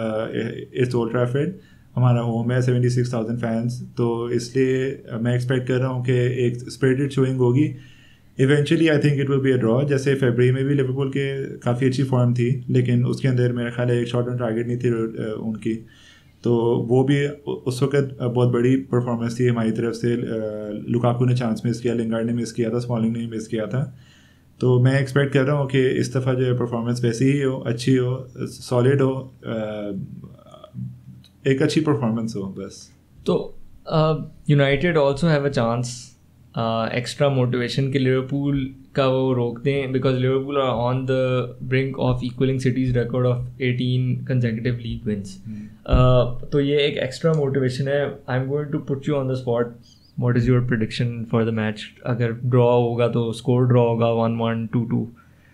इट्स ओल्ड ट्रैफर्ड, हमारा होम है, सेवेंटी सिक्स थाउजेंड फैंस, तो इसलिए मैं एक्सपेक्ट कर रहा हूँ कि एक स्पिरिटेड शोइंग होगी। Eventually I think it will be a draw. जैसे फरवरी में भी लिवरपूल के काफ़ी अच्छी फॉर्म थी, लेकिन उसके अंदर मेरा ख्याल है एक शॉट ऑन टारगेट नहीं थी उनकी, तो वो भी उस वक्त बहुत बड़ी परफॉर्मेंस थी हमारी तरफ से। लुकाकू ने चांस मिस किया, लिंगार्ड ने मिस किया था, स्मॉलिंग ने मिस किया था। तो मैं एक्सपेक्ट कर रहा हूँ कि इस दफ़ा जो है परफॉर्मेंस वैसी ही हो, अच्छी हो, सॉलिड हो, एक अच्छी परफॉर्मेंस हो बस। तो United also have a chance, extra motivation के लिवरपूल का वो रोक दें, because Liverpool are on the brink of equalling City's record of eighteen consecutive league wins. तो ये एक एक्स्ट्रा मोटिवेशन है। I am going to put you on the spot, what is your prediction for the match? अगर draw होगा तो score draw होगा one one two two?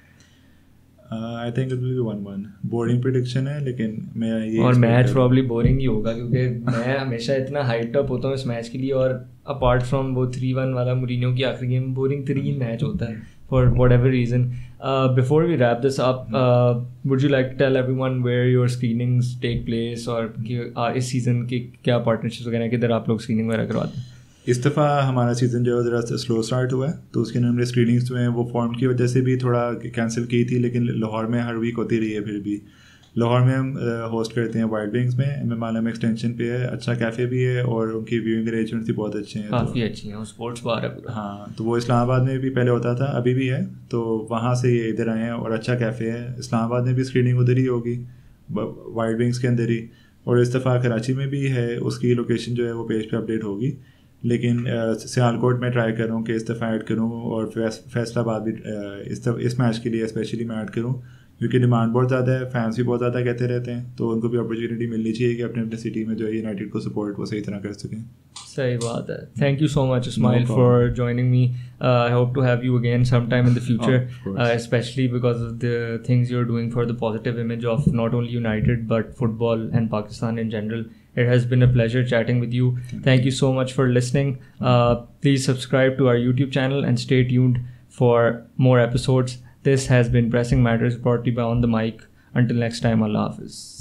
I think it will B one one. Boring prediction है, लेकिन मैं ये और match probably boring ही होगा, क्योंकि मैं हमेशा इतना हाइट अप होता हूँ इस मैच के लिए, और अपार्ट फ्रॉम वो थ्री वन वाला मूरिन्यो की आखिरी गेम, बोरिंग तरीन मैच होता है for whatever reason. Before we wrap this up, would you like to tell everyone where your screenings take place, और uh, इस सीज़न के क्या पार्टनरशिप्स वगैरह किधर आप लोग स्क्रीनिंग वगैरह करवाते हैं? इस दफ़ा हमारा सीज़न जो है ज़रा स्लो स्टार्ट हुआ है, तो उसके अंदर हमने स्क्रीनिंग्स जो हैं वो फॉर्म की वजह से भी थोड़ा कैंसिल की थी, लेकिन लाहौर में हर वीक होती रही है। फिर भी लाहौर में हम होस्ट करते हैं वाइल्ड विंग्स में, एम एम आलम एक्सटेंशन पे है, अच्छा कैफ़े भी है, और उनकी व्यूइंग अरेंजमेंट्स भी बहुत अच्छे हैं, काफ़ी अच्छी हैं, स्पोर्ट्स बार है पूरा। हाँ, तो वो इस्लामाबाद में भी पहले होता था, अभी भी है, तो वहाँ से ये इधर आए हैं, और अच्छा कैफ़े है। इस्लामाबाद में भी स्क्रीनिंग उधर ही होगी, वाइल्ड विंग्स के अंदर ही, और इस दफ़ा कराची में भी है, उसकी लोकेशन जो है वो पेज पे अपडेट होगी। लेकिन सियालकोट में ट्राई कर रहा हूँ कि इस दफ़ा ऐड करूँ, और फैसलाबाद भी इस इस मैच के लिए स्पेशली मैं ऐड करूँ, क्योंकि डिमांड बहुत ज़्यादा है, फैंस भी बहुत ज़्यादा कहते रहते हैं, तो उनको भी अपॉर्चुनिटी मिलनी चाहिए कि अपने अपने सिटी में जो है यूनाइटेड को सपोर्ट वो सही तरह कर सकें। सही बात है। Thank you so much Ismail for joining me. I hope to have you again some time in the future, specially because of the things you are doing for the positive image of not only United but football and Pakistan in general. It has been a pleasure chatting with you. Thank you so much for listening. Uh, please subscribe to our YouTube channel and stay tuned for more episodes. This has been Pressing Matters, brought to you by On The Mic. Until next time, Allah Hafiz.